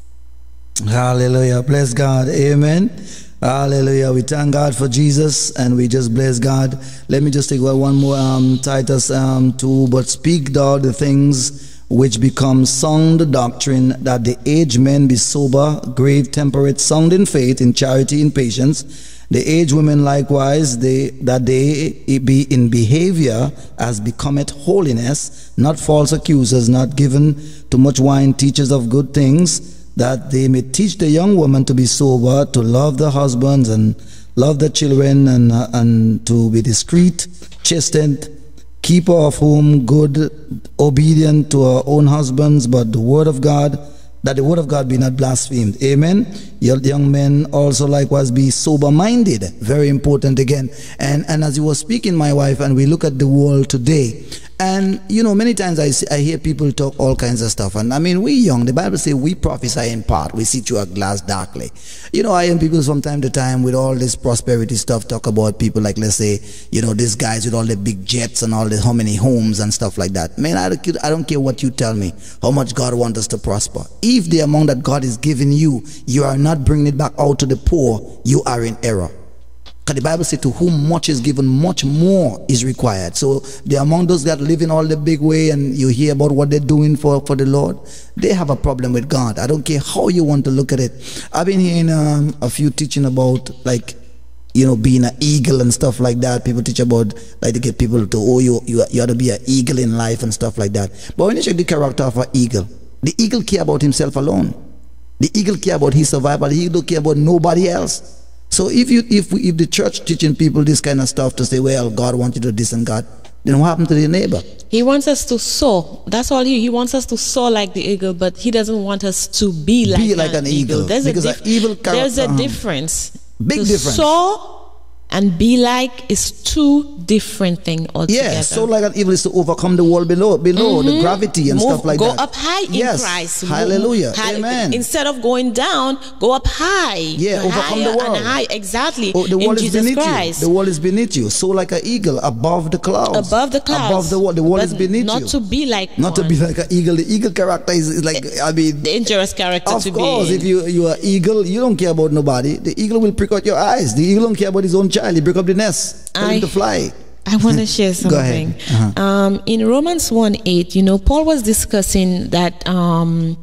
A: Hallelujah. Bless God. Amen. Hallelujah. We thank God for Jesus, and we just bless God. Let me just take one more um, Titus um, two. But speak thou the things which become sound doctrine, that the aged men be sober, grave, temperate, sound in faith, in charity, in patience. The aged women likewise, they, that they be in behavior as becometh holiness, not false accusers, not given to much wine, teachers of good things, that they may teach the young woman to be sober, to love their husbands and love their children, and, uh, and to be discreet, chastened, keeper of whom good, obedient to our own husbands, but the word of God, that the word of God be not blasphemed. Amen. Your young men also likewise be sober-minded. Very important again. And and as you were speaking, my wife, and we look at the world today, and you know, many times I see, I hear people talk all kinds of stuff. And I mean, we young, the Bible says we prophesy in part, we see through a glass darkly. You know, I hear people from time to time with all this prosperity stuff talk about people like, let's say, you know, these guys with all the big jets and all the how many homes and stuff like that. Man, I don't, I don't care what you tell me, how much God wants us to prosper. If the amount that God is giving you, you are not bringing it back out to the poor, you are in error. Because the Bible says, to whom much is given, much more is required. So the among those that live in all the big way, and you hear about what they're doing for, for the Lord, they have a problem with God. I don't care how you want to look at it. I've been hearing um, a few teaching about, like, you know, being an eagle and stuff like that. People teach about, like, to get people to, oh, you, you, you ought to be an eagle in life and stuff like that. But when you check the character of an eagle, the eagle care about himself alone. The eagle care about his survival. He don't care about nobody else. So if you if we, if the church teaching people this kind of stuff to say, well, God wants you to do this and God, then what happened to the neighbor?
L: He wants us to soar. That's all he he wants us to soar like the eagle, but he doesn't want us to be like,
A: be like an, an eagle. eagle.
L: There's
A: because
L: a, dif-
A: evil character,
L: there's a
A: uh-huh.
L: difference.
A: Big
L: to
A: difference.
L: Soar and be like is two different things altogether.
A: Yeah, so like an evil is to overcome the world below, below mm-hmm. the gravity and
L: Move,
A: stuff like
L: go
A: that.
L: Go up high in
A: yes.
L: Christ.
A: Hallelujah.
L: High,
A: Amen.
L: Instead of going down, go up high.
A: Yeah, overcome the world.
L: And high, exactly.
A: Oh, the world
L: in
A: is
L: Jesus
A: beneath
L: Christ.
A: you. The world is beneath you. So like an eagle above the clouds.
L: Above the clouds.
A: Above the world. The world is beneath
L: not
A: you.
L: Not to be like
A: Not
L: one.
A: to be like an eagle. The eagle character is, is like, I mean,
L: dangerous character
A: of
L: to
A: course,
L: be.
A: if you you are eagle, you don't care about nobody. The eagle will prick out your eyes. The eagle don't care about his own child. He break up the nest. Tell
L: I,
A: him to fly.
L: I want to share something.
A: Go ahead. Uh-huh.
L: Um, in Romans one eight, you know, Paul was discussing that um,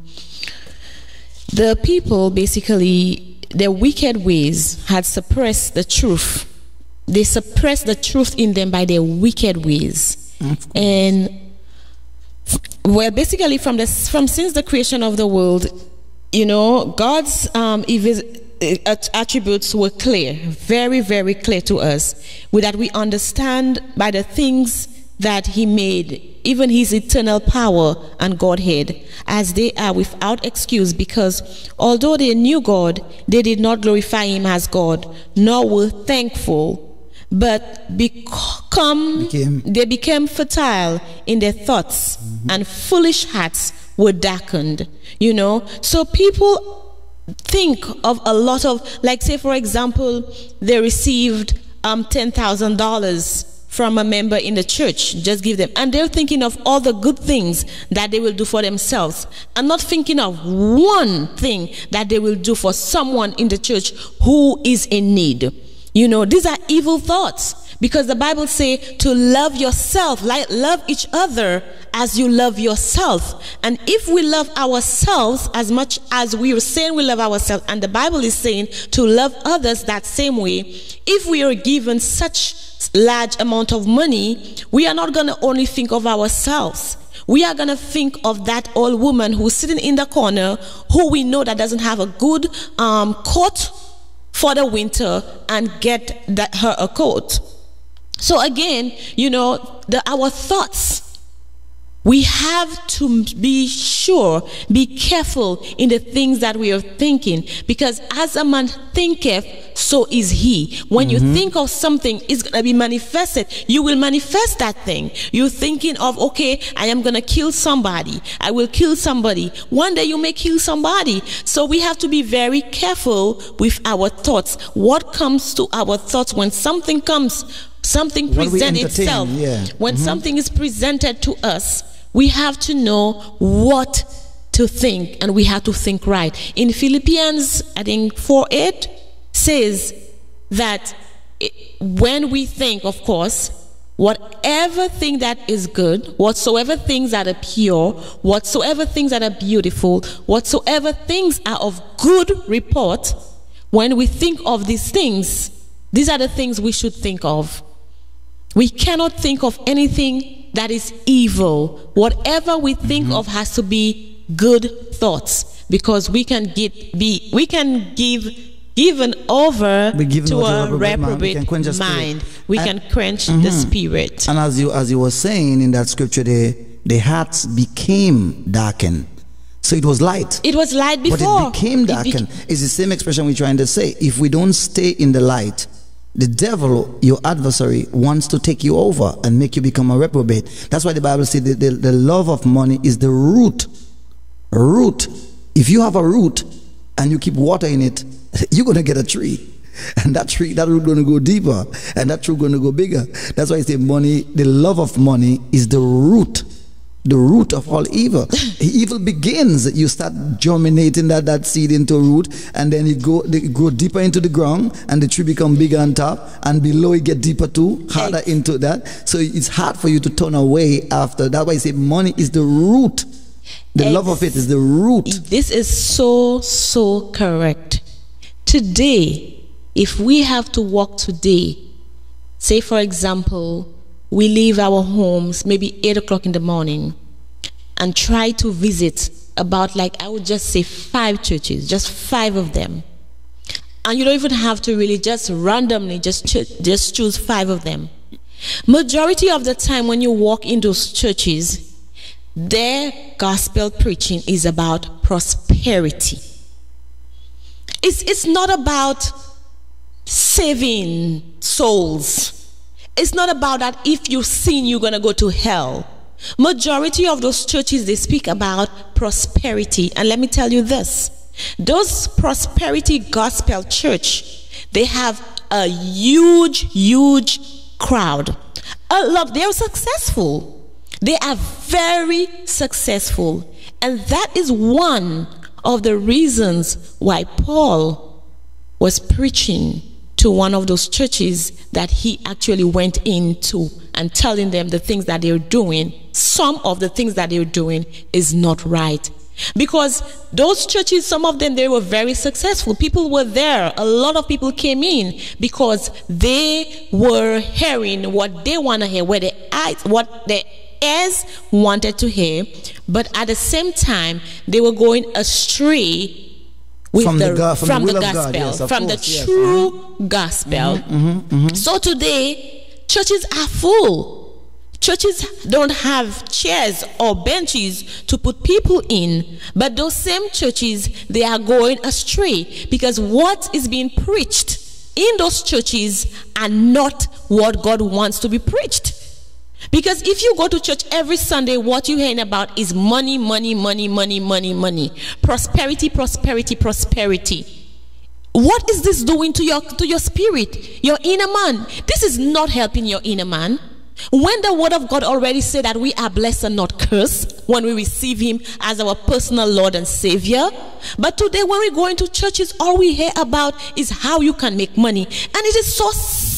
L: the people basically, their wicked ways had suppressed the truth. They suppressed the truth in them by their wicked ways. And well, basically from the from since the creation of the world, you know, God's um, attributes were clear, very, very clear to us, with that we understand by the things that he made, even his eternal power and Godhead, as they are without excuse, because although they knew God, they did not glorify him as God, nor were thankful, but become, became. they became fertile in their thoughts, mm-hmm. and foolish hearts were darkened, you know. So people think of a lot of, like, say for example, they received um, ten thousand dollars from a member in the church, just give them, and they're thinking of all the good things that they will do for themselves, and not thinking of one thing that they will do for someone in the church who is in need. You know, these are evil thoughts, Because the Bible says to love yourself, like love each other as you love yourself. And if we love ourselves as much as we are saying we love ourselves, and the Bible is saying to love others that same way, if we are given such large amount of money, we are not going to only think of ourselves. We are going to think of that old woman who's sitting in the corner, who we know that doesn't have a good um, coat for the winter, and get that her a coat. So again, you know, the, our thoughts, we have to be sure, be careful in the things that we are thinking, because as a man thinketh, so is he. When mm-hmm. you think of something, it's going to be manifested. You will manifest that thing. You're thinking of, okay, I am going to kill somebody. I will kill somebody. One day you may kill somebody. So we have to be very careful with our thoughts. What comes to our thoughts when something comes, something presents itself.
A: Yeah.
L: When
A: mm-hmm.
L: something is presented to us, we have to know what to think, and we have to think right. In Philippians, I think four eight says that it, when we think, of course, whatever thing that is good, whatsoever things that are pure, whatsoever things that are beautiful, whatsoever things are of good report, when we think of these things, these are the things we should think of. We cannot think of anything that is evil. Whatever we think mm-hmm. of has to be good thoughts, because we can get be we can give given over to a reprobate mind. mind. We and, can quench mm-hmm. the spirit.
A: And as you as you were saying in that scripture, the the hearts became darkened. So it was light.
L: It was light before.
A: But it became darkened. It beca- it's the same expression we're trying to say. If we don't stay in the light, the devil, your adversary, wants to take you over and make you become a reprobate. That's why the Bible says the, the, the love of money is the root. Root. If you have a root and you keep watering it, you're going to get a tree. And that tree, that root going to go deeper. And that tree going to go bigger. That's why I say money, the love of money is the root. The root of all evil. Evil begins. You start germinating that, that seed into a root, and then it go it go deeper into the ground, and the tree become bigger on top, and below it get deeper too, harder Eggs. into that. So it's hard for you to turn away after. That's why I say money is the root. The Eggs. love of it is the root.
L: This is so, so correct. Today, if we have to walk today, say for example, we leave our homes maybe eight o'clock in the morning and try to visit about, like, I would just say five churches, just five of them. And you don't even have to really just randomly just, ch- just choose five of them. Majority of the time when you walk in those churches, their gospel preaching is about prosperity. It's, it's not about saving souls. It's not about that if you sin, you're going to go to hell. Majority of those churches, they speak about prosperity. And let me tell you this. Those prosperity gospel church, they have a huge, huge crowd. A lot, they are successful. They are very successful. And that is one of the reasons why Paul was preaching to one of those churches that he actually went into and telling them the things that they're doing, some of the things that they're doing is not right. Because those churches, some of them, they were very successful. People were there. A lot of people came in because they were hearing what they want to hear, what the eyes, what the ears wanted to hear. But at the same time, they were going astray with
A: from
L: the,
A: the, God, from
L: from
A: the,
L: the
A: will
L: gospel,
A: of God, yes, of
L: from
A: course,
L: the
A: yes.
L: true
A: mm-hmm.
L: gospel.
A: Mm-hmm, mm-hmm, mm-hmm.
L: So today, churches are full. Churches don't have chairs or benches to put people in, but those same churches, they are going astray because what is being preached in those churches are not what God wants to be preached. Because if you go to church every Sunday, what you're hearing about is money, money, money, money, money, money. Prosperity, prosperity, prosperity. What is this doing to your to your spirit, your inner man? This is not helping your inner man. When the word of God already said that we are blessed and not cursed when we receive him as our personal Lord and Savior. But today when we go into churches, all we hear about is how you can make money. And it is so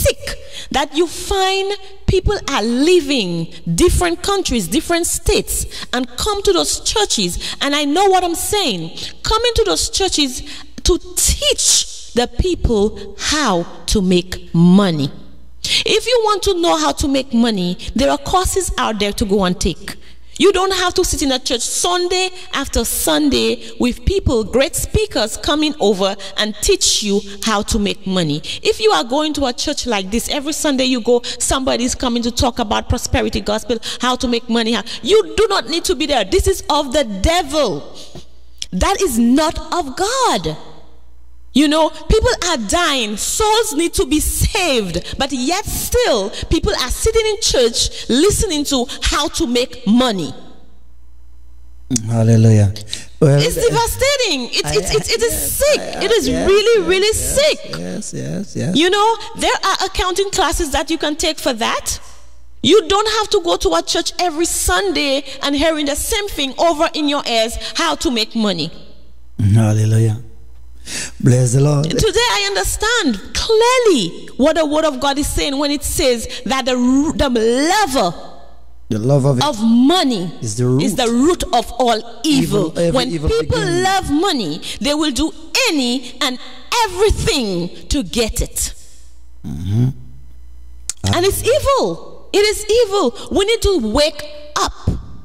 L: sick that you find people are leaving different countries, different states, and come to those churches. And I know what I'm saying. Come into those churches to teach the people how to make money. If you want to know how to make money, there are courses out there to go and take. You don't have to sit in a church Sunday after Sunday with people, great speakers coming over and teach you how to make money. If you are going to a church like this, every Sunday you go, somebody's coming to talk about prosperity gospel, how to make money. You do not need to be there. This is of the devil. That is not of God. You know, people are dying, souls need to be saved, but yet still people are sitting in church listening to how to make money.
A: Hallelujah. Well,
L: it's devastating. It,
A: I,
L: it, it, it is
A: yes,
L: sick.
A: I, I,
L: it is
A: yes,
L: really,
A: yes,
L: really
A: yes,
L: sick.
A: Yes, yes, yes.
L: You know, there are accounting classes that you can take for that. You don't have to go to a church every Sunday and hearing the same thing over in your ears, how to make money.
A: Hallelujah. Bless the Lord.
L: Today I understand clearly what the word of God is saying when it says that the, the lover
A: the love of, it
L: of money
A: is the root,
L: is the root of all evil.
A: evil
L: when
A: evil
L: people
A: beginning.
L: love money, they will do any and everything to get it.
A: Mm-hmm.
L: And it's evil. It is evil. We need to wake up.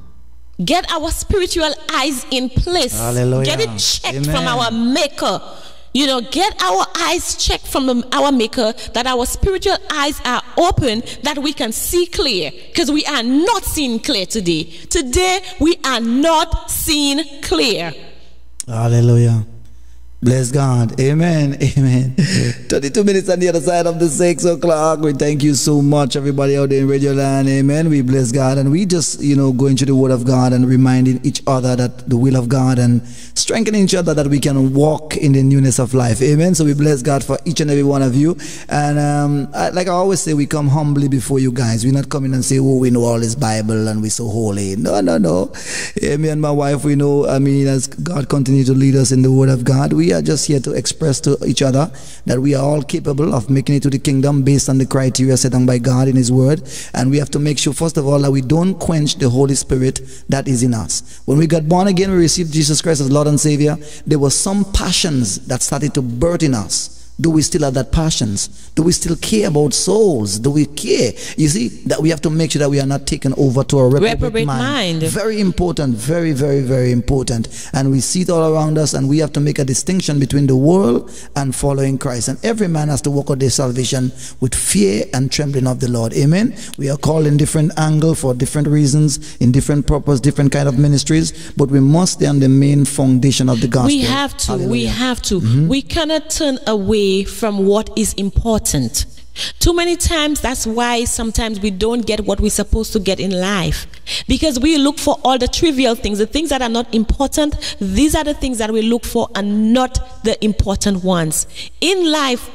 L: Get our spiritual eyes in place.
A: Hallelujah.
L: Get it checked
A: Amen.
L: from our maker. You know, get our eyes checked from our maker, that our spiritual eyes are open, that we can see clear. Because we are not seeing clear today. Today, we are not seeing clear.
A: Hallelujah. Bless God. Amen. Amen. twenty-two minutes on the other side of the six o'clock. We thank you so much, everybody out there in Radio Land. Amen. We bless God. And we just, you know, go into the Word of God and reminding each other that the will of God and strengthening each other that we can walk in the newness of life. Amen. So we bless God for each and every one of you. And um, I, like I always say, we come humbly before you guys. We're not coming and say, oh, we know all this Bible and we're so holy. No, no, no. Yeah, me and my wife, we know, I mean, as God continues to lead us in the Word of God, we We are just here to express to each other that we are all capable of making it to the kingdom based on the criteria set down by God in His Word. And we have to make sure, first of all, that we don't quench the Holy Spirit that is in us. When we got born again, we received Jesus Christ as Lord and Savior. There were some passions that started to birth in us. Do we still have that passions? Do we still care about souls? Do we care? You see, that we have to make sure that we are not taken over to a reprobate,
L: Reprobate
A: mind.
L: mind.
A: Very important, very, very, very important. And we see it all around us, and we have to make a distinction between the world and following Christ. And every man has to walk out their salvation with fear and trembling of the Lord. Amen. We are called in different angles for different reasons, in different purpose, different kind of ministries, but we must stay on the main foundation of the gospel.
L: We have to.
A: Hallelujah.
L: We have to.
A: Mm-hmm.
L: We cannot turn away from what is important. Too many times, that's why sometimes we don't get what we're supposed to get in life, because we look for all the trivial things, the things that are not important. These are the things that we look for and not the important ones in life.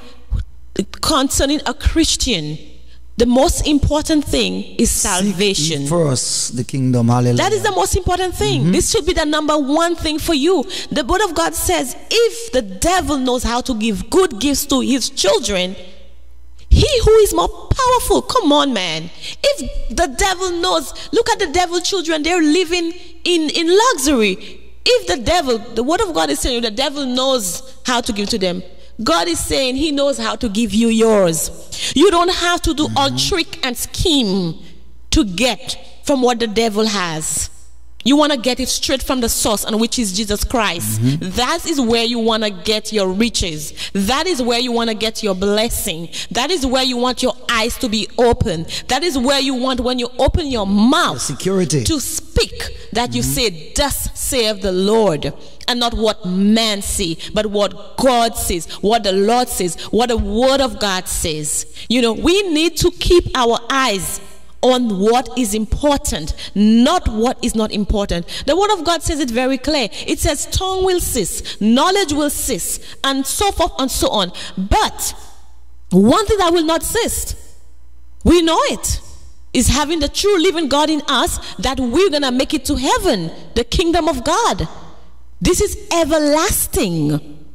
L: Concerning a Christian, the most important thing is salvation.
A: First, the kingdom. Hallelujah.
L: That is the most important thing. Mm-hmm. This should be the number one thing for you. The word of God says, if the devil knows how to give good gifts to his children, he who is more powerful, come on, man. If the devil knows, look at the devil children, they're living in, in luxury. If the devil, the word of God is saying the devil knows how to give to them, God is saying He knows how to give you yours. You don't have to do all trick and scheme to get from what the devil has. You want to get it straight from the source, and which is Jesus Christ. Mm-hmm. That is where you want to get your riches. That is where you want to get your blessing. That is where you want your eyes to be open. That is where you want, when you open your mouth,
A: security
L: to speak, that mm-hmm. you say, thus saith the Lord, and not what man say, but what God says, what the Lord says, what the word of God says. You know, we need to keep our eyes on what is important, not what is not important. The word of God says it very clear. It says tongue will cease, knowledge will cease, and so forth and so on. But one thing that will not cease, we know it, is having the true living God in us, that we're gonna make it to heaven, the kingdom of God. This is everlasting.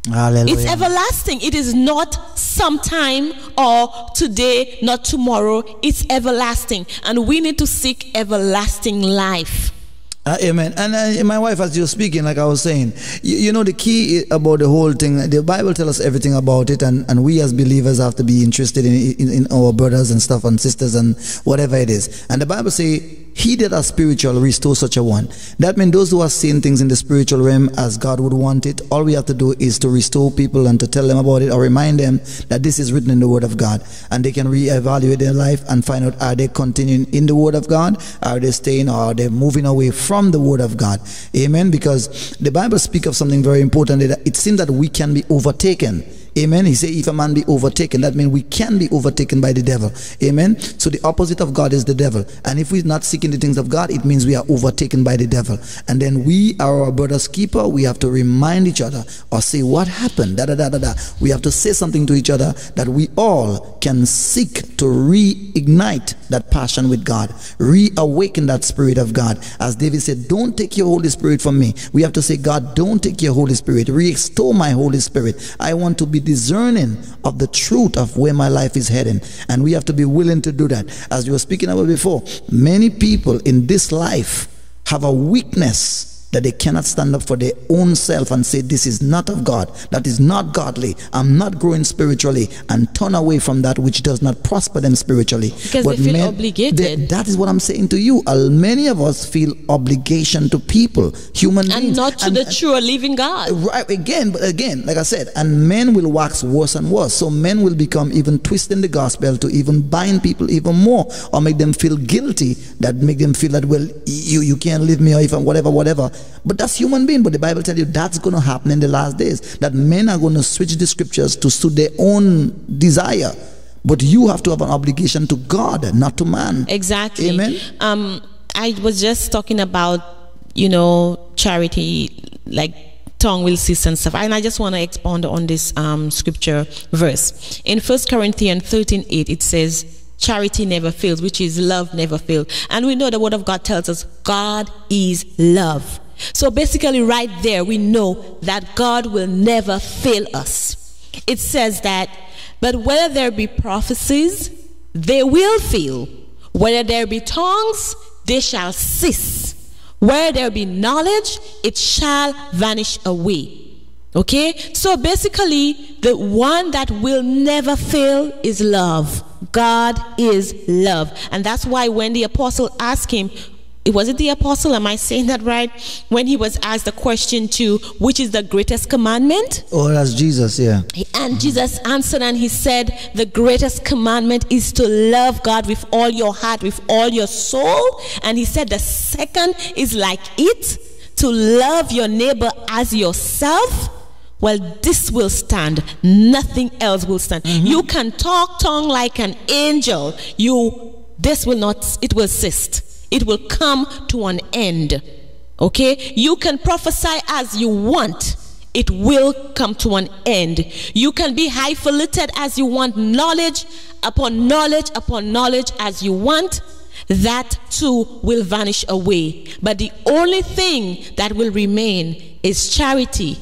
A: Hallelujah.
L: It's everlasting. It is not sometime or today, not tomorrow. It's everlasting. And we need to seek everlasting life.
A: Uh, amen. And uh, my wife, as you're speaking, like I was saying, you, you know, the key about the whole thing, the Bible tells us everything about it, and, and we as believers have to be interested in, in, in our brothers and stuff and sisters and whatever it is. And the Bible says, he that are spiritual restore such a one. That means those who are seeing things in the spiritual realm as God would want it, all we have to do is to restore people and to tell them about it or remind them that this is written in the Word of God. And they can reevaluate their life and find out, are they continuing in the Word of God? Are they staying, or are they moving away from From the Word of God? Amen. Because the Bible speaks of something very important. It seems that we can be overtaken. Amen. He said, if a man be overtaken, that means we can be overtaken by the devil. Amen. So the opposite of God is the devil. And if we're not seeking the things of God, it means we are overtaken by the devil. And then we are our brother's keeper. We have to remind each other or say, what happened? Da, da, da, da, da. We have to say something to each other that we all can seek to reignite that passion with God, reawaken that spirit of God. As David said, don't take your Holy Spirit from me. We have to say, God, don't take your Holy Spirit. Restore my Holy Spirit. I want to be discerning of the truth of where my life is heading, and we have to be willing to do that. As you were speaking about before, many people in this life have a weakness that they cannot stand up for their own self and say, this is not of God, that is not godly, I'm not growing spiritually, and turn away from that which does not prosper them spiritually.
L: Because but they feel men, obligated.
A: They, that is what I'm saying to you. Uh, many of us feel obligation to people, human
L: and
A: beings.
L: not to and, the true living God.
A: Right, again, but again, like I said, and men will wax worse and worse. So men will become even twisting the gospel to even bind people even more, or make them feel guilty, that make them feel that, well, you, you can't leave me, or if I'm whatever, whatever. But that's human being. But the Bible tells you that's going to happen in the last days, that men are going to switch the scriptures to suit their own desire. But you have to have an obligation to God, not to man.
L: Exactly.
A: Amen.
L: Um, I was just talking about, you know, charity, like tongue will cease and stuff. And I just want to expound on this um, scripture verse. In First Corinthians thirteen eight, it says, charity never fails, which is love never fails. And we know the Word of God tells us God is love. So basically right there we know that God will never fail us. It says that, but whether there be prophecies, they will fail. Whether there be tongues, they shall cease. Where there be knowledge, it shall vanish away. Okay? So basically, the one that will never fail is love. God is love. And that's why when the apostle asked him, was it the apostle, am I saying that right? When he was asked the question to, which is the greatest commandment?
A: Oh, that's Jesus, yeah.
L: And Jesus answered and he said, the greatest commandment is to love God with all your heart, with all your soul. And he said the second is like it, to love your neighbor as yourself. Well, this will stand. Nothing else will stand. Mm-hmm. You can talk tongue like an angel. You, this will not, it will cease. It will come to an end. Okay? You can prophesy as you want. It will come to an end. You can be highfalutin as you want, knowledge upon knowledge upon knowledge as you want. That too will vanish away. But the only thing that will remain is charity,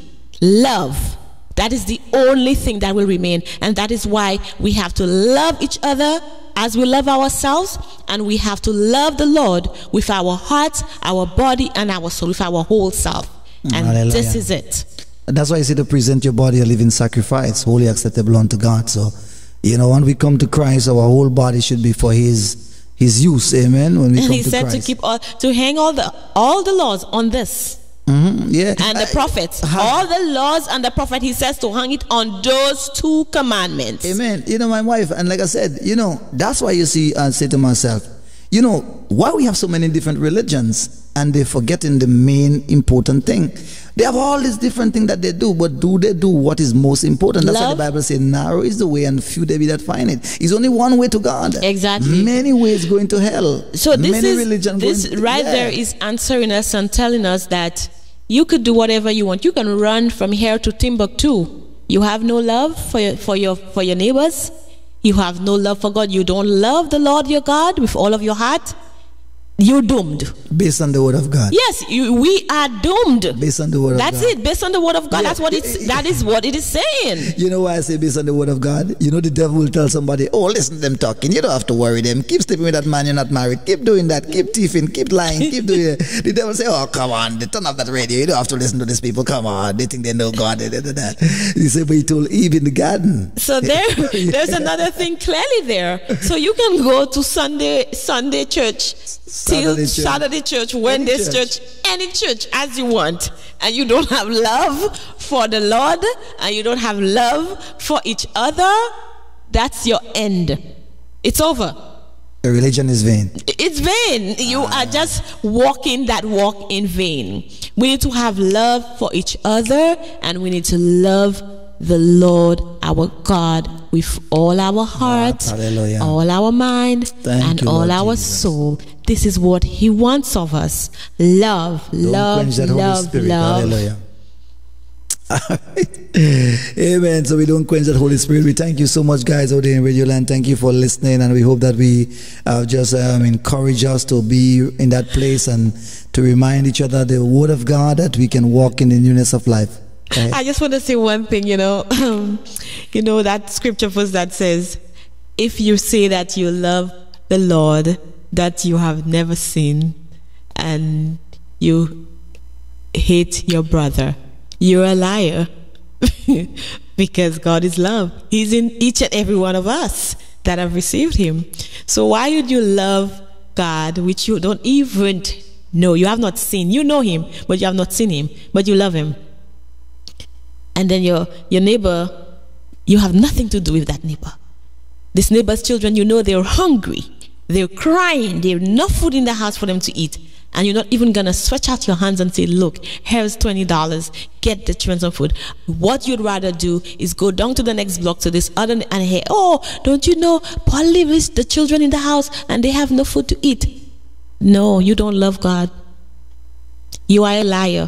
L: love. That is the only thing that will remain. And that is why we have to love each other as we love ourselves, and we have to love the Lord with our heart, our body, and our soul, with our whole self. And Hallelujah. This is it.
A: That's why I say to present your body a living sacrifice, wholly acceptable unto God. So, you know, when we come to Christ, our whole body should be for His His use. Amen. When we
L: and
A: come
L: He
A: to
L: said
A: Christ.
L: to keep all, to hang all the all the laws on this.
A: Mm-hmm, yeah.
L: And the prophets, uh, all the laws and the prophet, he says to hang it on those two commandments.
A: Amen. You know, my wife, and like I said, you know, that's why you see, I say to myself, you know, why we have so many different religions and they're forgetting the main important thing. They have all these different things that they do, but do they do what is most important? That's
L: Love.
A: why the Bible says, narrow is the way and few there be that find it. It's only one way to God.
L: Exactly.
A: Many ways going to hell.
L: So this
A: many
L: is
A: religion
L: this
A: going to,
L: right
A: yeah.
L: there is answering us and telling us that you could do whatever you want. You can run from here to Timbuktu. You have no love for your, for your for your neighbors. You have no love for God. You don't love the Lord your God with all of your heart. you're doomed.
A: Based on the word of God.
L: Yes, you, we are doomed.
A: Based on the word
L: That's
A: of God.
L: it. Based on the word of God.
A: Yeah.
L: That's what it's. That is what it is saying.
A: You know why I say based on the word of God? You know the devil will tell somebody, oh, listen to them talking. You don't have to worry them. Keep sleeping with that man you're not married. Keep doing that. Keep thieving. Keep lying. Keep doing it. The devil say, oh, come on. They turn off that radio. You don't have to listen to these people. Come on. They think they know God. He said, but he told Eve in the garden.
L: So there, there's another thing clearly there. So you can go to Sunday Sunday church, till
A: Saturday church.
L: Saturday church, Wednesday church. church, any church as you want, and you don't have love for the Lord, and you don't have love for each other. That's your end. It's over.
A: The religion is vain.
L: It's vain. You are just walking that walk in vain. We need to have love for each other, and we need to love the Lord our God with all our heart,
A: Hallelujah.
L: all our mind,
A: Thank
L: and
A: you,
L: all
A: Lord
L: our
A: Jesus.
L: soul. This is what He wants of us. Love,
A: Don't
L: love,
A: quench that Holy
L: love,
A: Spirit.
L: love.
A: Hallelujah. Amen. So we don't quench that Holy Spirit. We thank you so much, guys, out there in Radio Land. Thank you for listening, and we hope that we uh, just um, encourage us to be in that place and to remind each other the Word of God, that we can walk in the newness of life. Okay?
L: I just want to say one thing, you know, you know that scripture verse that says, if you say that you love the Lord that you have never seen, and you hate your brother, you're a liar. Because God is love. He's in each and every one of us that have received Him. So why would you love God which you don't even know? You have not seen. You know Him, but you have not seen Him, but you love Him. And then your your neighbor, you have nothing to do with that neighbor. This neighbor's children, you know they're hungry, they're crying, there's no food in the house for them to eat, and you're not even gonna stretch out your hands and say, look, here's twenty dollars, get the children some food. What you'd rather do is go down to the next block to this other and hey, oh, don't you know Paul leaves the children in the house and they have no food to eat? No, you don't love God. You are a liar.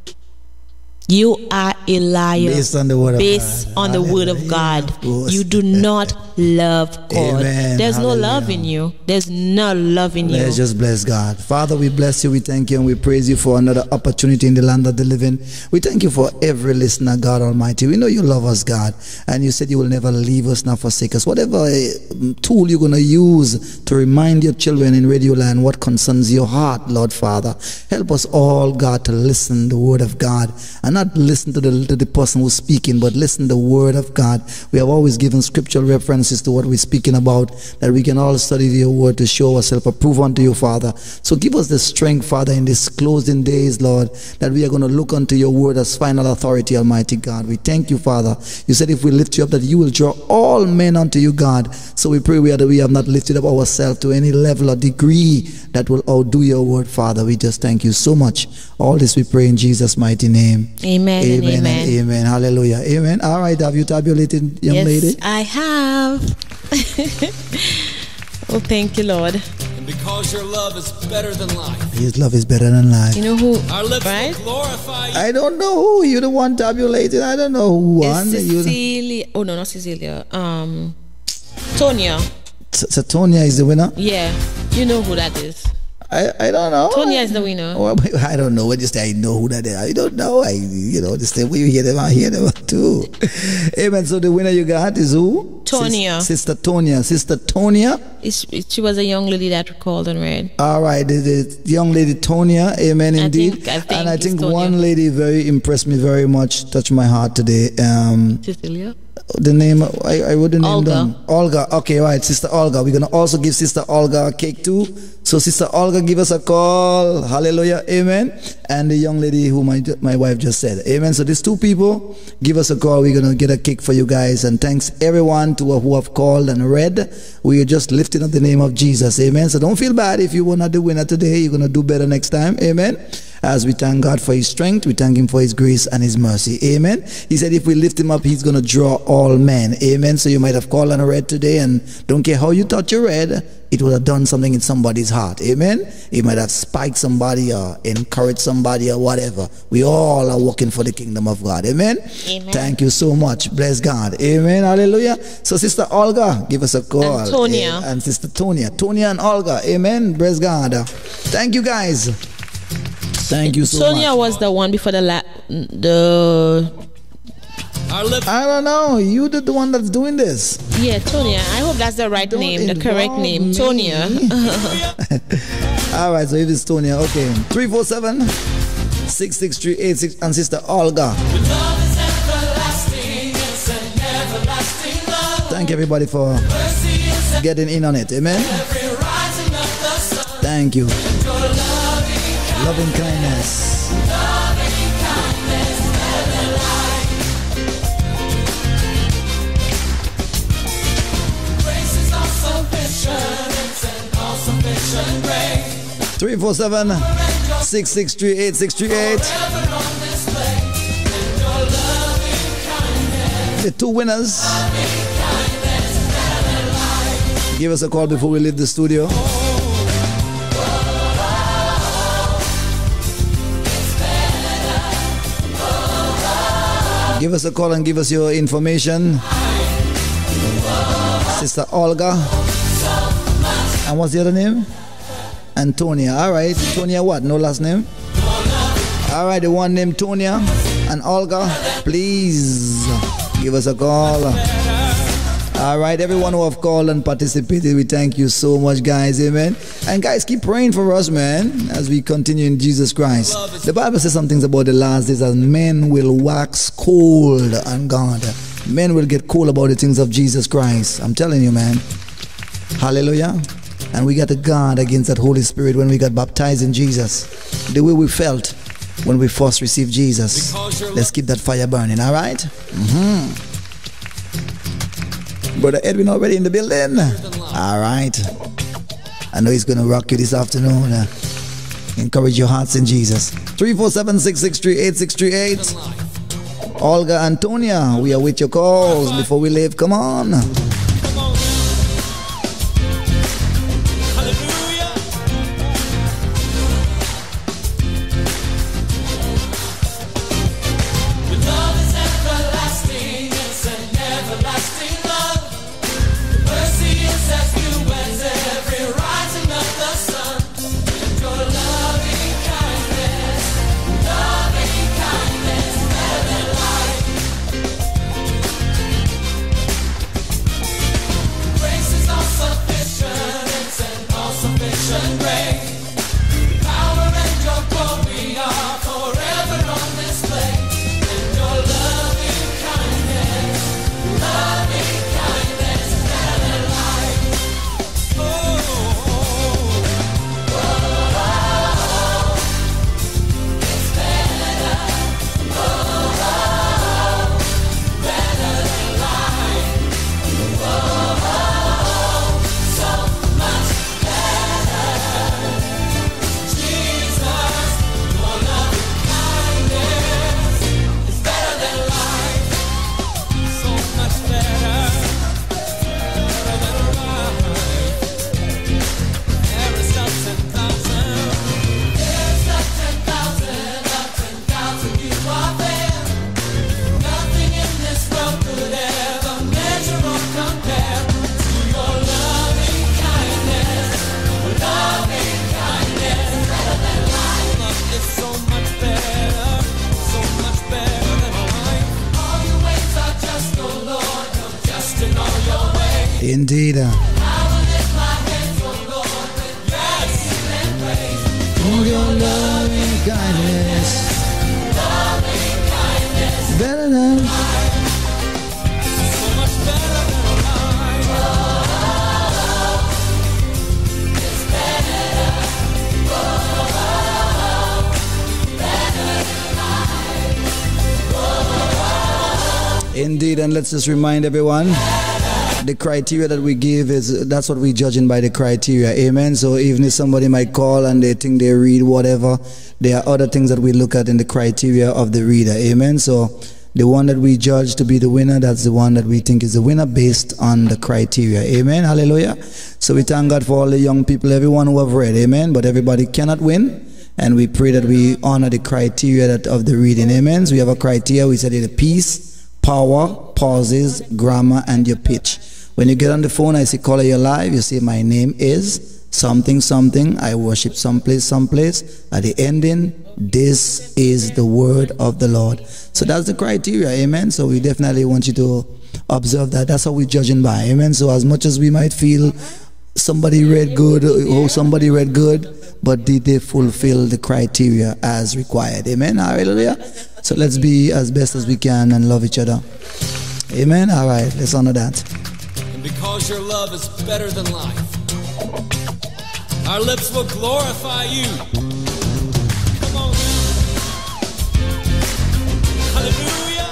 L: You are a liar.
A: Based on the word of
L: Based
A: God.
L: on the word of God.
A: course.
L: You do not love God.
A: Amen.
L: There's no
A: Hallelujah.
L: love in you. There's no love in you.
A: Let's just bless God. Father, we bless you, we thank you, and we praise you for another opportunity in the land of the living. We thank you for every listener, God Almighty. We know you love us, God, and you said you will never leave us nor forsake us. Whatever uh, tool you're going to use to remind your children in Radio Land what concerns your heart, Lord Father, help us all, God, to listen the word of God and not listen to the, to the person who's speaking, but listen the word of God. We have always given scriptural references to what we're speaking about, that we can all study your word to show ourselves approved unto you, Father. So give us the strength, Father, in these closing days, Lord, that we are going to look unto your word as final authority, Almighty God. We thank you, Father. You said if we lift you up, that you will draw all men unto you, God. So we pray we are that we have not lifted up ourselves to any level or degree that will outdo your word, Father. We just thank you so much. All this we pray in Jesus' mighty name.
L: Amen.
A: Amen,
L: and amen.
A: and amen. Hallelujah. Amen. All right. Have you tabulated, young
L: Yes,
A: lady?
L: I have. Oh, thank you, Lord.
B: And because your love is better than life,
A: His love is better than life.
L: You know who,
B: our lips
L: right?
B: will glorify you.
A: I don't know who. You're the one tabulated. I don't know who won.
L: It's
A: You-
L: Cecilia. Oh, no, not Cecilia. Um, Tonya.
A: S- so Tonya is the winner?
L: Yeah. You know who that is.
A: I, I don't know.
L: Tonya is the winner.
A: Oh, I don't know. When you say I know who that is, I don't know. I, you know, the same way you hear them, I hear them too. Amen. So the winner you got is who?
L: Tonya.
A: Sis- Sister Tonya. Sister Tonya.
L: It's, it, she was a young lady that called and read.
A: All right, the, the young lady Tonya, amen,
L: I
A: indeed.
L: think- I think
A: and I
L: it's
A: think
L: Tonya.
A: one lady very impressed me very much, touched my heart today. Um,
L: Cecilia.
A: the name, I, I wrote the name
L: Olga.
A: down. Olga. Okay, right, Sister Olga. We're gonna also give Sister Olga a cake too. So Sister Olga, give us a call. Hallelujah, amen. And the young lady who my my wife just said, amen. So these two people, give us a call. We're gonna get a cake for you guys. And thanks everyone to who have called and read. We are just lifting up the name of Jesus, amen. So don't feel bad if you were not the winner today. You're gonna do better next time, amen. As we thank God for his strength, we thank him for his grace and his mercy, amen. He said if we lift him up, he's gonna draw all men, amen. So you might have called and read today, and don't care how you thought you read, it would have done something in somebody's heart. Amen. It might have spiked somebody or encouraged somebody or whatever. We all are working for the kingdom of God. Amen.
L: Amen.
A: Thank you so much. Bless God. Amen. Hallelujah. So Sister Olga, give us a call.
L: And Tonya.
A: And Sister Tonya. Tonya and Olga. Amen. Bless God. Thank you guys. Thank you so
L: Tonya
A: much.
L: Tonya was the one before the la the
A: I don't know. You the, the one that's doing this.
L: Yeah, Tonya. I hope that's the right
A: Don't
L: name, the correct name.
A: me.
L: Tonya.
A: All right, so if it's Tonya, okay. three four seven, six six three eight six and Sister Olga. Thank everybody for getting in on it. Amen. Thank you. Loving kindness. Three four seven six six three eight six three eight. The two winners. Give us a call before we leave the studio. Give us a call and give us your information. Sister Olga. And what's the other name? Antonia. All right. Tonya what? No last name? All right. The one named Tonya and Olga. Please give us a call. All right. Everyone who have called and participated, we thank you so much, guys. Amen. And guys, keep praying for us, man, as we continue in Jesus Christ. The Bible says some things about the last days, as men will wax cold on God. Men will get cold about the things of Jesus Christ. I'm telling you, man. Hallelujah. And we got to guard against that Holy Spirit when we got baptized in Jesus. The way we felt when we first received Jesus. Let's keep that fire burning, all right? Mm-hmm. Brother Edwin already in the building? All right. I know he's going to rock you this afternoon. Uh, encourage your hearts in Jesus. three four seven six six three eight six three eight. Olga Antonia, we are with your calls before we leave. Come on. Indeed. Uh, For your loving kindness, better than Indeed, and let's just remind everyone, the criteria that we give is, that's what we're judging by, the criteria. Amen. So even if somebody might call and they think they read whatever, there are other things that we look at in the criteria of the reader. Amen. So the one that we judge to be the winner, that's the one that we think is the winner based on the criteria. Amen. Hallelujah. So we thank God for all the young people, everyone who have read. Amen. But everybody cannot win. And we pray that we honor the criteria that of the reading. Amen. So we have a criteria. We said it: peace, power, pauses, grammar, and your pitch. When you get on the phone, I say, caller, you're live. You say, my name is something, something. I worship someplace, someplace. At the ending, this is the word of the Lord. So that's the criteria. Amen. So we definitely want you to observe that. That's how we're judging by. Amen. So as much as we might feel somebody read good, oh, somebody read good, but did they fulfill the criteria as required? Amen. Hallelujah. So let's be as best as we can and love each other. Amen. All right. Let's honor that.
M: And because your love is better than life, our lips will glorify you. Come on now. Hallelujah.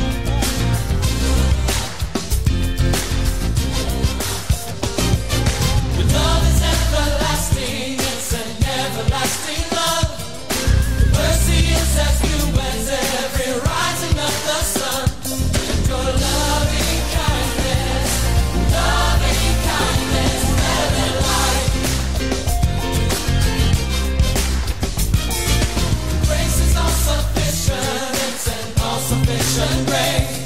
C: Your love is everlasting. It's an everlasting love. Your mercy is as new as every rising of the sun. And your loving kindness, loving kindness, better than life. Grace is all sufficient. It's an all sufficient grace.